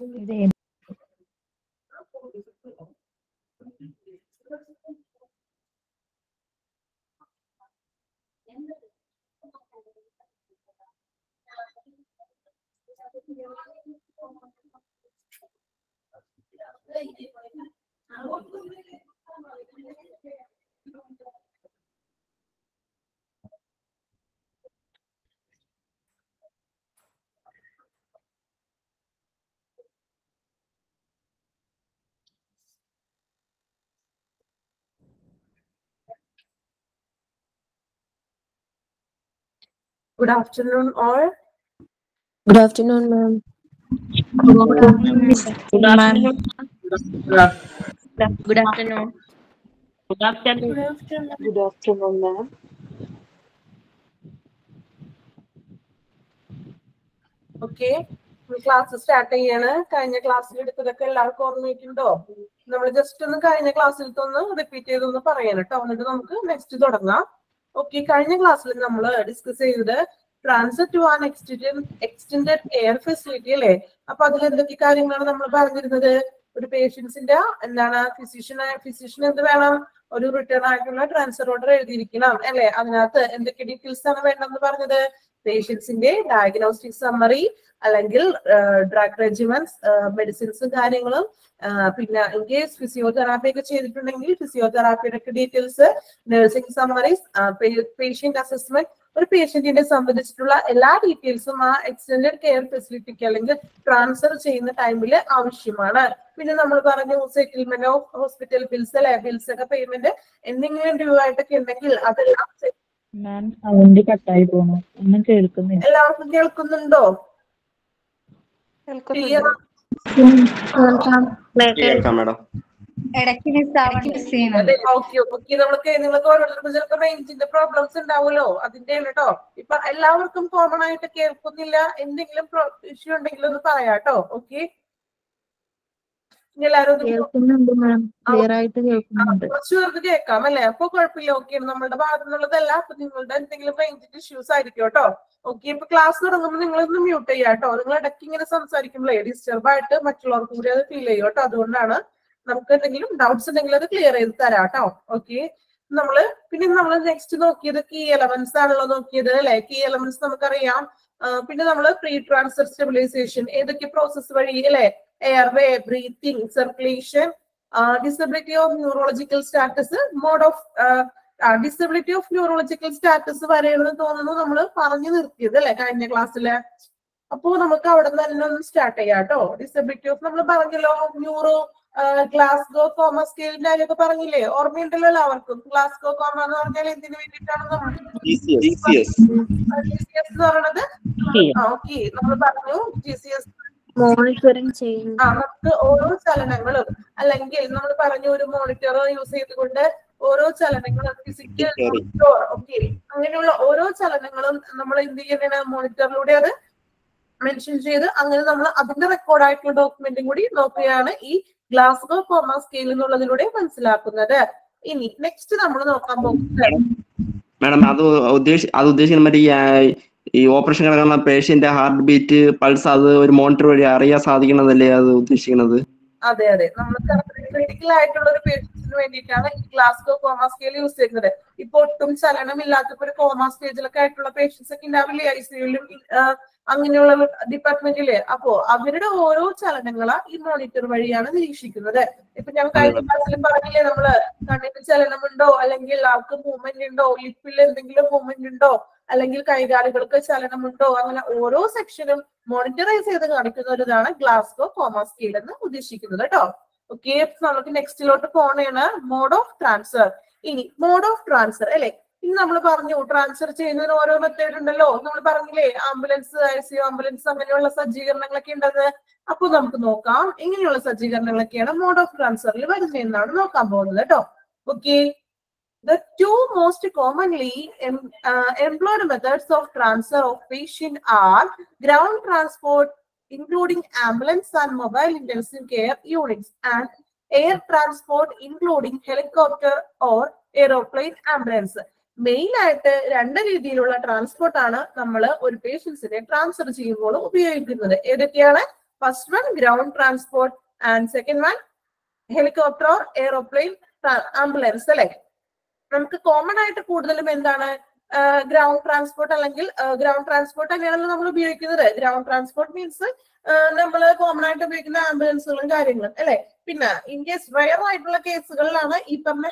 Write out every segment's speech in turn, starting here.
Good afternoon, all. Good afternoon, ma'am. Good afternoon, ma'am. Good afternoon. Good afternoon. Good afternoon, ma'am. Okay, class start ചെയ്യാണ്. കഴിഞ്ഞ ക്ലാസ്സിൽ എടുത്തതൊക്കെ എല്ലാവർക്കും ഓർമ്മയിട്ടുണ്ടോ? നമ്മൾ just ഒന്ന് കഴിഞ്ഞ ക്ലാസ്സിലത്തെ ഒന്ന് റിപ്പീറ്റ് ചെയ്തൊന്ന് പറയാൻ കേട്ടോ, എന്നിട്ട് നമുക്ക് നെക്സ്റ്റ് തുടങ്ങാം. ഓക്കെ, കഴിഞ്ഞ ക്ലാസ്സിൽ നമ്മൾ ഡിസ്കസ് ചെയ്തത് transfer to an extended air facility അല്ലേ? അപ്പൊ അതിൽ എന്തൊക്കെ കാര്യങ്ങളാണ് നമ്മൾ പറഞ്ഞിരുന്നത്? ഒരു പേഷ്യൻസിന്റെ എന്താണ് ഫിസിഷ്യൻ എന്ത് വേണം? ഒരു റിട്ടേൺ ആയിട്ടുള്ള ട്രാൻസ്ഫർ ഓർഡർ എഴുതിയിരിക്കണം അല്ലെ? അതിനകത്ത് എന്തൊക്കെ ഡീറ്റെയിൽസ് ആണ് വേണ്ടെന്ന് പറഞ്ഞത്? പേഷ്യൻസിന്റെ ഡയഗ്നോസ്റ്റിക് സമ്മറി, അല്ലെങ്കിൽ ഡ്രഗ് റെജിമെന്റ്സ്, മെഡിസിൻസും കാര്യങ്ങളും, പിന്നെ ഇൻ കേസ് ഫിസിയോതെറാപ്പി ഒക്കെ ചെയ്തിട്ടുണ്ടെങ്കിൽ ഫിസിയോതെറാപ്പിയുടെ ഒക്കെ details, nursing summaries, patient assessment, ഒരു പേഷ്യന്റിനെ സംബന്ധിച്ചിട്ടുള്ള എല്ലാ ഡീറ്റെയിൽസും ആ എക്സ്റ്റെൻഡഡ് കെയർ ഫെസിലിറ്റിക്ക് അല്ലെങ്കിൽ ട്രാൻസ്ഫർ ചെയ്യുന്ന ടൈമിൽ ആവശ്യമാണ്. പിന്നെ നമ്മൾ പറഞ്ഞു സെറ്റിൽമെന്റ് ഓഫ് ഹോസ്പിറ്റൽ ബിൽസ് അല്ലെ? ബിൽസ് ഒക്കെ പേയ്മെന്റ് എന്തെങ്കിലും ഡ്യൂ ആയിട്ടൊക്കെ ഉണ്ടെങ്കിൽ അതെല്ലാം മാം സൗണ്ട് കട്ടായി പോണു, ഒന്നും കേൾക്കുന്നില്ല. എല്ലാവർക്കും കേൾക്കുന്നുണ്ടോ? നിങ്ങൾക്ക് ഓരോരുത്തർക്കും ചിലപ്പോൾ റേഞ്ചിന്റെ പ്രോബ്ലംസ് ഉണ്ടാവുമല്ലോ, അതിന്റെ കേട്ടോ. ഇപ്പൊ എല്ലാവർക്കും കോമൺ ആയിട്ട് കേൾക്കുന്നില്ല, എന്തെങ്കിലും ഇഷ്യൂ ഉണ്ടെങ്കിൽ ഒന്ന് പറയാട്ടോ. ഓക്കെ, കുറച്ചു പേർക്ക് കേൾക്കാം അല്ലെ? അപ്പൊ കുഴപ്പമില്ല. ഓക്കെ, നമ്മളുടെ ഭാഗത്തു നിന്നുള്ളതല്ല, അപ്പൊ നിങ്ങളുടെ എന്തെങ്കിലും റേഞ്ചിന്റെ ഇഷ്യൂസ് ആയിരിക്കും കേട്ടോ. ഓക്കെ, ഇപ്പൊ ക്ലാസ് തുടങ്ങുമ്പോൾ നിങ്ങളൊന്ന് മ്യൂട്ട് ചെയ്യാട്ടോ. നിങ്ങൾ ഇടയ്ക്ക് ഇങ്ങനെ സംസാരിക്കുമ്പോഴേ ഡിസ്റ്റർബ് ആയിട്ട് മറ്റുള്ളവർക്കും കൂടി അത് ഫീൽ ചെയ്യും കേട്ടോ. അതുകൊണ്ടാണ്. നമുക്ക് എന്തെങ്കിലും ഡൗട്ട്സ് ഉണ്ടെങ്കിൽ അത് ക്ലിയർ ചെയ്ത് തരാം കേട്ടോ. ഓക്കെ, പിന്നെ നമ്മൾ നെക്സ്റ്റ് നോക്കിയത് കീ എലമെന്റ്സ് ആണല്ലോ നോക്കിയത് അല്ലെ? കീ എലമെന്റ്സ് നമുക്കറിയാം. പിന്നെ നമ്മൾ പ്രീ ട്രാൻസ്ഫർ സ്റ്റെബിലൈസേഷൻ ഏതൊക്കെ പ്രോസസ് വഴി അല്ലെ? Airway, breathing, circulation, disability of neurological status, mode of disability of neurological status വരെയാണെന്ന് തോന്നുന്നു നമ്മൾ പറഞ്ഞു നിർത്തിയത് അല്ലെ കഴിഞ്ഞ ക്ലാസ്സില്. അപ്പോ നമുക്ക് അവിടെ നിന്ന് തന്നെ ഒന്ന് സ്റ്റാർട്ട് ചെയ്യാം കേട്ടോ. ഡിസബിലിറ്റി ഓഫ് നമ്മൾ പറഞ്ഞല്ലോ, ന്യൂറോ ഗ്ലാസ്ഗോ കോമ സ്കെയിലിന്റെ കാര്യമൊക്കെ പറഞ്ഞില്ലേ? ഓർമ്മയുണ്ടല്ലോ എല്ലാവർക്കും? ഗ്ലാസ്ഗോ കോമ എന്ന് പറഞ്ഞാൽ എന്തിനു വേണ്ടിയിട്ടാണ് എന്ന് പറയുന്നത്? ഓക്കെ, നമ്മൾ പറഞ്ഞു GCS മോണിറ്ററിംഗ് ചെയ്യുന്നു. നമുക്ക് ഓരോ ചലനങ്ങളും, അല്ലെങ്കിൽ നമ്മൾ പറഞ്ഞു ഒരു മോണിറ്റർ യൂസ് ചെയ്തുകൊണ്ട് ഓരോ ചലനങ്ങളും ഫിസിക്കൽ ഓക്കെ അങ്ങനെയുള്ള ഓരോ ചലനങ്ങളും നമ്മൾ എന്ത് ചെയ്യുന്നതാണ്? മോണിറ്ററിലൂടെ അത് മെൻഷൻ ചെയ്ത് അങ്ങനെ നമ്മൾ അതിന്റെ റെക്കോർഡായിട്ടുള്ള ഡോക്യുമെന്റും കൂടി നോക്കുകയാണ് ഈ ഗ്ലാസ്ഗോ കോമ സ്കെയിൽ എന്നുള്ളതിലൂടെ മനസ്സിലാക്കുന്നത്. ഇനി നെക്സ്റ്റ് നമ്മൾ നോക്കാൻ പോകുന്നത് മാഡം അത് ഉദ്ദേശിക്കുന്ന മറ്റേ ഈ ഓപ്പറേഷൻ കിടക്കുന്ന പേഷ്യന്റ് ഹാർട്ട് ബീറ്റ്, പൾസ് അത് ഒരു മോണിറ്റർ വഴി അറിയാൻ സാധിക്കണതല്ലേ അത് ഉദ്ദേശിക്കുന്നത്? അതെ അതെ, നമ്മൾ ക്രിട്ടിക്കൽ ആയിട്ടുള്ള ഒരു പേഷ്യൻസിന് വേണ്ടിയിട്ടാണ് ഈ ഗ്ലാസ്ഗോ കോമ സ്കെയിൽ യൂസ് ചെയ്യുന്നത്. ഇപ്പൊ ഒട്ടും ചലനമില്ലാത്തപ്പോ ഒരു കോമ സ്റ്റേജിലൊക്കെ ആയിട്ടുള്ള പേഷ്യൻസ് ഒക്കെ ഉണ്ടാവില്ലേ ഐസിയുലും അങ്ങനെയുള്ള ഡിപ്പാർട്ട്മെന്റില്? അപ്പോ അവരുടെ ഓരോ ചലനങ്ങളാ ഈ മോണിറ്റർ വഴിയാണ് നിരീക്ഷിക്കുന്നത്. ഇപ്പൊ ഞാൻ കഴിഞ്ഞ ക്ലാസ്സിൽ പറഞ്ഞില്ലേ, നമ്മള് കണ്ണിന് ചലനമുണ്ടോ, അല്ലെങ്കിൽ ആൾക്ക് മൂവ്മെന്റ് ഉണ്ടോ, ലിപ്പിൽ എന്തെങ്കിലും മൂവ്മെന്റ് ഉണ്ടോ, അല്ലെങ്കിൽ കൈകാലുകൾക്ക് ചലനമുണ്ടോ, അങ്ങനെ ഓരോ സെക്ഷനും മോണിറ്ററൈസ് ചെയ്ത് കാണിക്കുന്ന ഒരു ഇതാണ് ഗ്ലാസ്ഗോ കോമ സ്കെയിൽ എന്ന് ഉദ്ദേശിക്കുന്നത് കേട്ടോ. ഓക്കെ, നമുക്ക് നെക്സ്റ്റിലോട്ട് പോണേണ് മോഡ് ഓഫ് ട്രാൻസ്ഫർ. ഇനി മോഡ് ഓഫ് ട്രാൻസ്ഫർ അല്ലെ? ഇനി നമ്മൾ പറഞ്ഞു ട്രാൻസ്ഫർ ചെയ്യുന്നതിന് ഓരോ മെത്തേഡ് ഉണ്ടല്ലോ. നമ്മൾ പറഞ്ഞില്ലേ ആംബുലൻസ്, ICU ആംബുലൻസ് അങ്ങനെയുള്ള സജ്ജീകരണങ്ങളൊക്കെ ഉണ്ടത്. അപ്പൊ നമുക്ക് നോക്കാം എങ്ങനെയുള്ള സജ്ജീകരണങ്ങളൊക്കെയാണ് മോഡ് ഓഫ് ട്രാൻസ്ഫറിൽ വരുന്നതെന്നാണ് നോക്കാൻ പോകുന്നത് കേട്ടോ. Okay, the two most commonly employed methods of transfer of patient are ground transport, including ambulance and mobile intensive care units, and air transport, including helicopter or aeroplane ambulance. Main ആയിട്ട് രണ്ട് രീതിയിലുള്ള transport ആണ് നമ്മൾ ഒരു പേഷ്യൻസിനെ transfer ചെയ്യുമ്പോൾ ഉപയോഗിക്കുന്നത്. ഏതൊക്കെയാണ്? First one ground transport and second one helicopter or aeroplane ambulance അല്ലെ. നമുക്ക് കോമൺ ആയിട്ട് കൂടുതലും എന്താണ് ഗ്രൗണ്ട് ട്രാൻസ്പോർട്ട് അല്ലെങ്കിൽ ഗ്രൗണ്ട് ട്രാൻസ്പോർട്ട് തന്നെയാണല്ലോ നമ്മൾ ഉപയോഗിക്കുന്നത്. ഗ്രൗണ്ട് ട്രാൻസ്പോർട്ട് മീൻസ് നമ്മൾ കോമൺ ആയിട്ട് ഉപയോഗിക്കുന്ന ആംബുലൻസുകളും കാര്യങ്ങളും അല്ലെ. പിന്നെ ഇൻ കേസ് റയർ ആയിട്ടുള്ള കേസുകളിലാണ് ഈ പറഞ്ഞ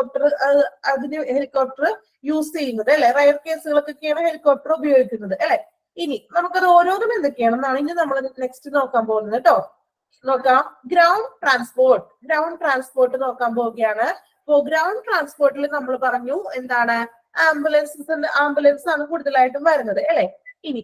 ഹെലികോപ്റ്റർ യൂസ് ചെയ്യുന്നത് അല്ലെ. റയർ കേസുകൾക്കൊക്കെയാണ് ഹെലികോപ്റ്റർ ഉപയോഗിക്കുന്നത് അല്ലെ. ഇനി നമുക്കത് ഓരോന്നും എന്തൊക്കെയാണെന്നാണ് ഇനി നമ്മൾ നെക്സ്റ്റ് നോക്കാൻ പോകുന്നത് കേട്ടോ. നോക്കാം, ഗ്രൗണ്ട് ട്രാൻസ്പോർട്ട് നോക്കാൻ പോവുകയാണ്. അപ്പോ ഗ്രൗണ്ട് ട്രാൻസ്പോർട്ടിൽ നമ്മൾ പറഞ്ഞു എന്താണ് ആംബുലൻസ് ആണ് കൂടുതലായിട്ടും വരുന്നത് അല്ലെ. ഇനി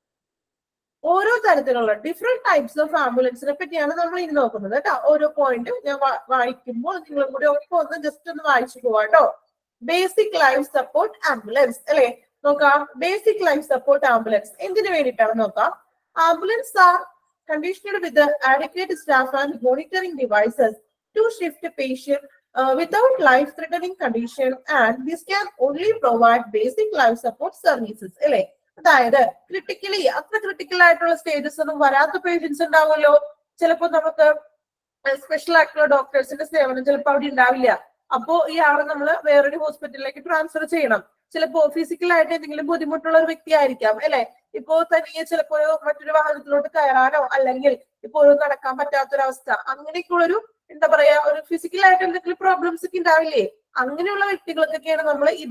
ഓരോ തരത്തിലുള്ള ഡിഫറെന്റ് ടൈപ്സ് ഓഫ് ആംബുലൻസിനെ പറ്റിയാണ് നമ്മൾ ഇനി നോക്കുന്നത് കേട്ടോ. ഓരോ പോയിന്റ് ഞാൻ വായിക്കുമ്പോൾ നിങ്ങളും കൂടി ഒപ്പം ഒന്ന് ജസ്റ്റ് ഒന്ന് വായിച്ചു പോവാം കേട്ടോ. ബേസിക് ലൈഫ് സപ്പോർട്ട് ആംബുലൻസ് അല്ലെ. നോക്കാം, ബേസിക് ലൈഫ് സപ്പോർട്ട് ആംബുലൻസ് എന്തിനു വേണ്ടിയിട്ടാണ് നോക്കാം. Ambulance are conditioned with the adequate staff and monitoring devices to shift a patient without life-threatening condition, and this can only provide basic life support services. അല്ലെ, അതായത് അത്ര critical ആയിട്ടുള്ള stages ഒന്നും വരാത്ത patients ഉണ്ടാവുമല്ലോ. ചിലപ്പോൾ നമുക്ക് സ്പെഷ്യൽ ആയിട്ടുള്ള ഡോക്ടേഴ്സിന്റെ സേവനം ചിലപ്പോൾ അവിടെ ഉണ്ടാവില്ല. അപ്പോ ഈ ആളെ നമ്മൾ വേറൊരു ഹോസ്പിറ്റലിലേക്ക് ട്രാൻസ്ഫർ ചെയ്യണം. ചിലപ്പോ ഫിസിക്കലായിട്ട് എന്തെങ്കിലും ബുദ്ധിമുട്ടുള്ള ഒരു വ്യക്തി ആയിരിക്കാം അല്ലെ. ഇപ്പോ തനിയെ ചിലപ്പോ മറ്റൊരു വാഹനത്തിലോട്ട് കയറാനോ അല്ലെങ്കിൽ ഇപ്പോ നടക്കാൻ പറ്റാത്തൊരവസ്ഥ, അങ്ങനെയൊക്കെയുള്ളൊരു എന്താ പറയാ ഒരു ഫിസിക്കലായിട്ട് എന്തെങ്കിലും പ്രോബ്ലംസ് ഒക്കെ ഉണ്ടാവില്ലേ. അങ്ങനെയുള്ള വ്യക്തികൾക്കൊക്കെയാണ് നമ്മൾ ഈ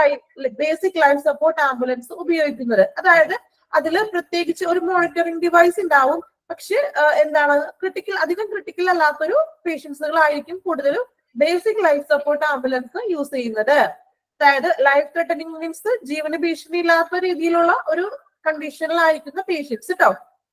ബേസിക് ലൈഫ് സപ്പോർട്ട് ആംബുലൻസ് ഉപയോഗിക്കുന്നത്. അതായത് അതിൽ പ്രത്യേകിച്ച് ഒരു മോണിറ്ററിംഗ് ഡിവൈസ് ഉണ്ടാവും. പക്ഷെ എന്താണ് അധികം ക്രിട്ടിക്കൽ അല്ലാത്തൊരു പേഷ്യൻസുകളായിരിക്കും കൂടുതലും basic life support ambulance use ചെയ്യുന്നത്. അതായത് ലൈഫ് ത്രെട്ടനിങ് മീൻസ് ജീവന് ഭീഷണി ഇല്ലാത്ത രീതിയിലുള്ള ഒരു കണ്ടീഷനിലായിരിക്കുന്ന പേഷ്യൻസ് കേട്ടോ.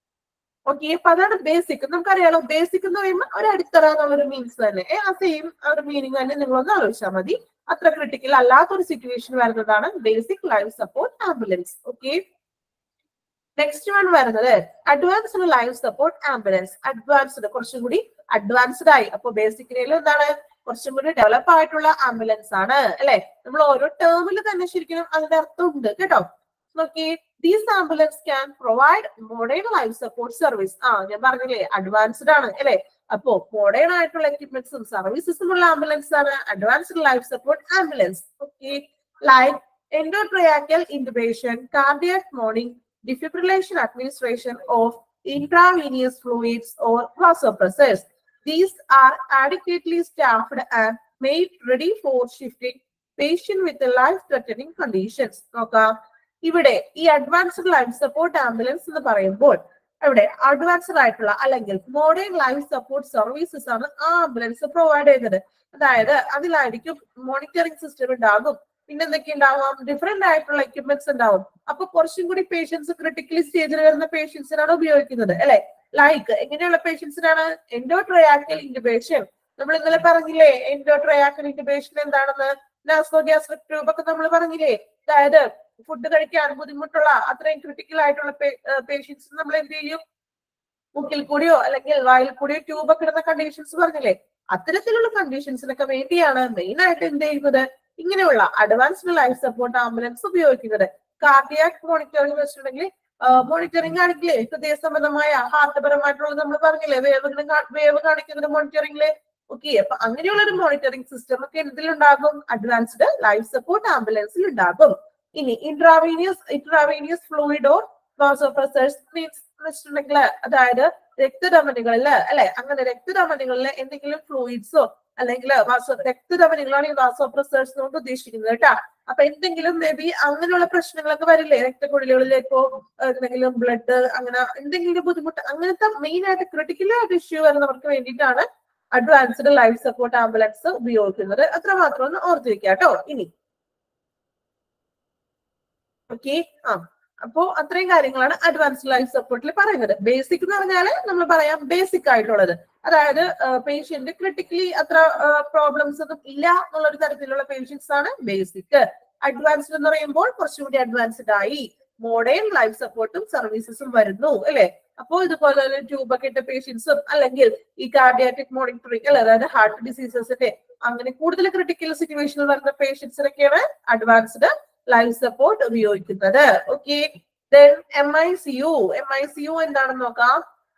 ഓക്കെ, അപ്പൊ അതാണ് ബേസിക്. നമുക്കറിയാലോ ബേസിക് എന്ന് പറയുമ്പോൾ ഒരു അടിത്തറ എന്നുള്ളൊരു മീൻസ് തന്നെ ആ സെയിം ഒരു മീനിങ് തന്നെ നിങ്ങളൊന്ന് ആലോചിച്ചാൽ മതി. അത്ര ക്രിട്ടിക്കൽ അല്ലാത്തൊരു സിറ്റുവേഷൻ വരുന്നതാണ് basic life support ambulance. Okay, next one വരുന്നത് അഡ്വാൻസ്ഡ് ലൈഫ് സപ്പോർട്ട് ആംബുലൻസ്. കുറച്ചും കൂടി അഡ്വാൻസ്ഡ് ആയി. അപ്പൊ ബേസിക്കലി എന്താണ് കുറച്ചും കൂടി ഡെവലപ്പ് ആയിട്ടുള്ള ആംബുലൻസ് ആണ് അല്ലെ. നമ്മൾ ഓരോ ടേമിൽ തന്നെ ശരിക്കും അതിന്റെ അർത്ഥം ഉണ്ട് കേട്ടോ. നോക്കി, these ambulance can provide modern life support service. ഞാൻ പറഞ്ഞില്ലേ അഡ്വാൻസ്ഡ് ആണ് അല്ലെ. അപ്പോ മോഡേൺ ആയിട്ടുള്ള എക്യുപ്മെന്റ്സും സർവീസസും ഉള്ള ആംബുലൻസ് ആണ് advanced life support ambulance. Okay, like endotracheal intubation, cardiac monitoring, defibrillation administration of intravenous fluids or vasopressors. These are adequately staffed and made ready for shifting patient with life-threatening conditions. നോക്കാം, ഇവിടെ ഈ advanced life support ambulance എന്ന് പറയുമ്പോൾ ഇവിടെ advanced ആയിട്ടുള്ള അല്ലെങ്കിൽ modern life support services ആണ് ആ ആംബുലൻസ് പ്രൊവൈഡ് ചെയ്യുന്നത്. അതായത് അതിലായിരിക്കും മോണിറ്ററിംഗ് സിസ്റ്റം ഉണ്ടാകും, പിന്നെ എന്തൊക്കെ ഉണ്ടാവാം, ഡിഫറെന്റ് ആയിട്ടുള്ള എക്യുപ്മെന്റ്സ് ഉണ്ടാവും. അപ്പൊ കുറച്ചും കൂടി പേഷ്യൻസ് ക്രിട്ടിക്കലി സ്റ്റേജിൽ വരുന്ന പേഷ്യൻസിനാണ് ഉപയോഗിക്കുന്നത് അല്ലെ. ലൈക്ക് എങ്ങനെയുള്ള പേഷ്യൻസിനാണ് എൻഡോട്രയാക്കൽ ഇന്റബേഷൻ. നമ്മൾ ഇന്നലെ പറഞ്ഞില്ലേ എൻഡോട്രയാക്കൽ ഇന്റബേഷൻ എന്താണെന്ന്. നാസോഗ്യാസ്ട്രിക് ട്യൂബ് ഒക്കെ നമ്മൾ പറഞ്ഞില്ലേ. അതായത് ഫുഡ് കഴിക്കാൻ ബുദ്ധിമുട്ടുള്ള അത്രയും ക്രിട്ടിക്കൽ ആയിട്ടുള്ള പേഷ്യൻസ് നമ്മൾ എന്ത് ചെയ്യും, മുക്കിൽ കൂടിയോ അല്ലെങ്കിൽ വായിൽ കൂടിയോ ട്യൂബ് ഒക്കെ ഇടുന്ന കണ്ടീഷൻസ് പറഞ്ഞില്ലേ. അത്തരത്തിലുള്ള കണ്ടീഷൻസിനൊക്കെ വേണ്ടിയാണ് മെയിൻ ആയിട്ട് എന്ത് ചെയ്യുന്നത്, ഇങ്ങനെയുള്ള അഡ്വാൻസ്ഡ് ലൈഫ് സപ്പോർട്ട് ആംബുലൻസ് ഉപയോഗിക്കുന്നത്. കാർഡിയാക് മോണിറ്ററിംഗ് വെച്ചിട്ടുണ്ടെങ്കിൽ മോണിറ്ററിംഗ് ആണെങ്കിലേ ഹൃദയ സംബന്ധമായ ഹാർട്ട്പരമായിട്ടുള്ളത് നമ്മൾ പറഞ്ഞില്ലേ, വേവ് കാണിക്കുന്ന മോണിറ്ററിംഗില്. ഓക്കെ, അപ്പൊ അങ്ങനെയുള്ള ഒരു മോണിറ്ററിംഗ് സിസ്റ്റം ഒക്കെ എന്തിലുണ്ടാകും, അഡ്വാൻസ്ഡ് ലൈഫ് സപ്പോർട്ട് ആംബുലൻസിൽ ഉണ്ടാകും. ഇനി intravenous fluid or vasopressors means വെച്ചിട്ടുണ്ടെങ്കിൽ അതായത് രക്തധമനികളിൽ അല്ലെ, അങ്ങനെ രക്തധമനികളിൽ എന്തെങ്കിലും ഫ്ലൂയിഡ്സോ അല്ലെങ്കിൽ രക്തധമനികളാണ് ഈ വാസോപ്രസേഴ്സ് കൊണ്ട് ഉദ്ദേശിക്കുന്നത് കേട്ടാ. അപ്പൊ എന്തെങ്കിലും മേ ബി അങ്ങനെയുള്ള പ്രശ്നങ്ങളൊക്കെ വരില്ലേ, രക്തക്കുഴലുകളിലേക്കോ എന്തെങ്കിലും ബ്ലഡ് അങ്ങനെ എന്തെങ്കിലും ബുദ്ധിമുട്ട്, അങ്ങനത്തെ മെയിൻ ആയിട്ട് ക്രിട്ടിക്കൽ ആയിട്ട് ഇഷ്യൂ വരുന്നവർക്ക് വേണ്ടിയിട്ടാണ് അഡ്വാൻസ്ഡ് ലൈഫ് സപ്പോർട്ട് ആംബുലൻസ് ഉപയോഗിക്കുന്നത്. അത്രമാത്രം ഒന്ന് ഓർത്തിരിക്കുക കേട്ടോ. ഇനി ഓക്കെ, അപ്പോ അത്രയും കാര്യങ്ങളാണ് അഡ്വാൻസ്ഡ് ലൈഫ് സപ്പോർട്ടിൽ പറയുന്നത്. ബേസിക് എന്ന് പറഞ്ഞാല് നമ്മൾ പറയാം ബേസിക് ആയിട്ടുള്ളത്, അതായത് പേഷ്യന്റ് ക്രിട്ടിക്കലി അത്ര പ്രോബ്ലംസ് ഒന്നും ഇല്ല എന്നുള്ളൊരു തരത്തിലുള്ള പേഷ്യൻസ് ആണ് ബേസിക്. അഡ്വാൻസ്ഡ് എന്ന് പറയുമ്പോൾ കുറച്ചുകൂടി അഡ്വാൻസ്ഡ് ആയി മോഡേൺ ലൈഫ് സപ്പോർട്ടും സർവീസസും വരുന്നു അല്ലെ. അപ്പോ ഇതുപോലെ ട്യൂബ് ഒക്കെ ഇട്ട പേഷ്യൻസും അല്ലെങ്കിൽ ഈ കാർഡിയാറ്റിക് മോണിറ്ററിംഗ് അല്ലെ, അതായത് ഹാർട്ട് ഡിസീസസിന്റെ അങ്ങനെ കൂടുതൽ ക്രിട്ടിക്കൽ സിറ്റുവേഷനിൽ വരുന്ന പേഷ്യൻസിനൊക്കെയാണ് അഡ്വാൻസ്ഡ് ലൈഫ് സപ്പോർട്ട് ഉപയോഗിക്കുന്നത്. ഓക്കെ, MICU എന്താണെന്ന് നോക്കാം.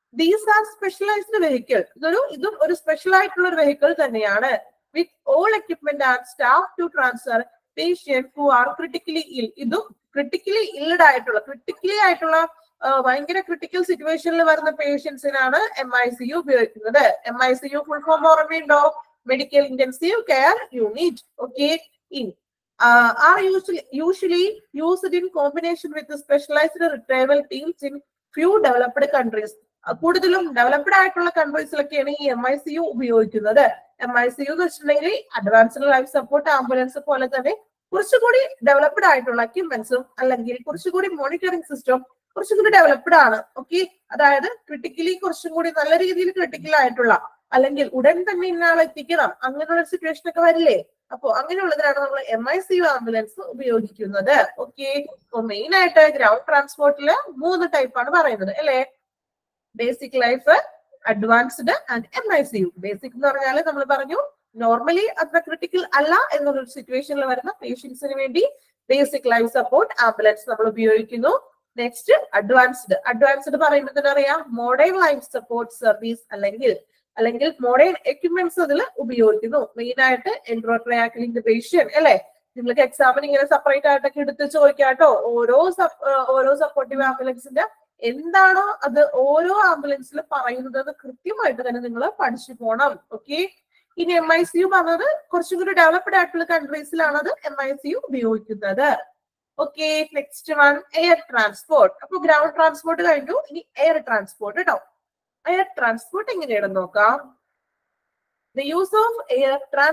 These are specialized vehicle. ഇതും ഒരു സ്പെഷ്യൽ ആയിട്ടുള്ള ഒരു വെഹിക്കിൾ തന്നെയാണ്. With all equipment and staff to transfer patients who are critically ill. ഇതും critically ill ആയിട്ടുള്ള ഭയങ്കര ക്രിട്ടിക്കൽ സിറ്റുവേഷനിൽ വരുന്ന പേഷ്യൻസിനാണ് MICU ഉപയോഗിക്കുന്നത്. MICU ഫുൾ ഫോം ഓർമ്മയുണ്ടോ? Medical intensive care unit. Okay, are usually used in combination with the specialized retrieval teams in few developed countries. കൂടുതലും developed ആയിട്ടുള്ള കൺട്രീസിലൊക്കെയാണ് ഈ MICU ഉപയോഗിക്കുന്നത്. MICU എന്ന് വെച്ചിട്ടുണ്ടെങ്കിൽ അഡ്വാൻസ്ഡ് ലൈഫ് സപ്പോർട്ട് ആംബുലൻസ് പോലെ തന്നെ കുറച്ചുകൂടി ഡെവലപ്ഡ് ആയിട്ടുള്ള എക്യുപ്മെന്റ്സും അല്ലെങ്കിൽ കുറച്ചുകൂടി മോണിറ്ററിംഗ് സിസ്റ്റം കുറച്ചുകൂടി ഡെവലപ്ഡ് ആണ്. ഓക്കെ, അതായത് ക്രിട്ടിക്കലി കുറച്ചും കൂടി നല്ല രീതിയിൽ ക്രിട്ടിക്കൽ ആയിട്ടുള്ള അല്ലെങ്കിൽ ഉടൻ തന്നെ ഇന്നാളെ എത്തിക്കണം അങ്ങനെയുള്ള സിറ്റുവേഷൻ ഒക്കെ വരില്ലേ? അപ്പൊ അങ്ങനെയുള്ളതിനാണ് നമ്മൾ MICU ആംബുലൻസ് ഉപയോഗിക്കുന്നത്. ഓക്കെ, അപ്പൊ മെയിൻ ആയിട്ട് ഗ്രൗണ്ട് ട്രാൻസ്പോർട്ടില് 3 ടൈപ്പാണ് പറയുന്നത് അല്ലെ? Basic life, advanced and MICU. Basic എന്ന് പറഞ്ഞാൽ നമ്മൾ പറഞ്ഞു നോർമലി അത്ര ക്രിട്ടിക്കൽ അല്ല എന്നൊരു സിറ്റുവേഷനിൽ വരുന്ന പേഷ്യൻസിന് വേണ്ടി ബേസിക് ലൈഫ് സപ്പോർട്ട് ആംബുലൻസ് നമ്മൾ ഉപയോഗിക്കുന്നു. നെക്സ്റ്റ് അഡ്വാൻസ്ഡ് പറയുന്നത് അറിയാം, മോഡേൺ ലൈഫ് സപ്പോർട്ട് സർവീസ് അല്ലെങ്കിൽ മോഡേൺ എക്യുപ്മെന്റ്സ് അതിൽ ഉപയോഗിക്കുന്നു. മെയിൻ ആയിട്ട് എൻട്രോട്രയാക്കൽ ഇന്റബേഷൻ അല്ലെ? നിങ്ങൾക്ക് എക്സാമിന് ഇങ്ങനെ സെപ്പറേറ്റ് ആയിട്ടൊക്കെ എടുത്ത് ചോദിക്കാട്ടോ. ഓരോ സപ്പോർട്ടീവ് ആംബുലൻസിന്റെ എന്താണോ അത് ഓരോ ആംബുലൻസിൽ പറയുന്നത് കൃത്യമായിട്ട് തന്നെ നിങ്ങൾ പഠിച്ചു പോണം. ഓക്കെ, ഇനി MICU പറഞ്ഞത് കുറച്ചും കൂടി ഡെവലപ്ഡ് ആയിട്ടുള്ള കൺട്രീസിലാണ് അത് MICU ഉപയോഗിക്കുന്നത്. Okay, next one air transport. അപ്പൊ ഗ്രൗണ്ട് ട്രാൻസ്പോർട്ട് കഴിഞ്ഞു, ഇനി എയർ ട്രാൻസ്പോർട്ട് കേട്ടോ. എയർ ട്രാൻസ്പോർട്ട് എങ്ങനെയാണെന്ന് നോക്കാം. The use of air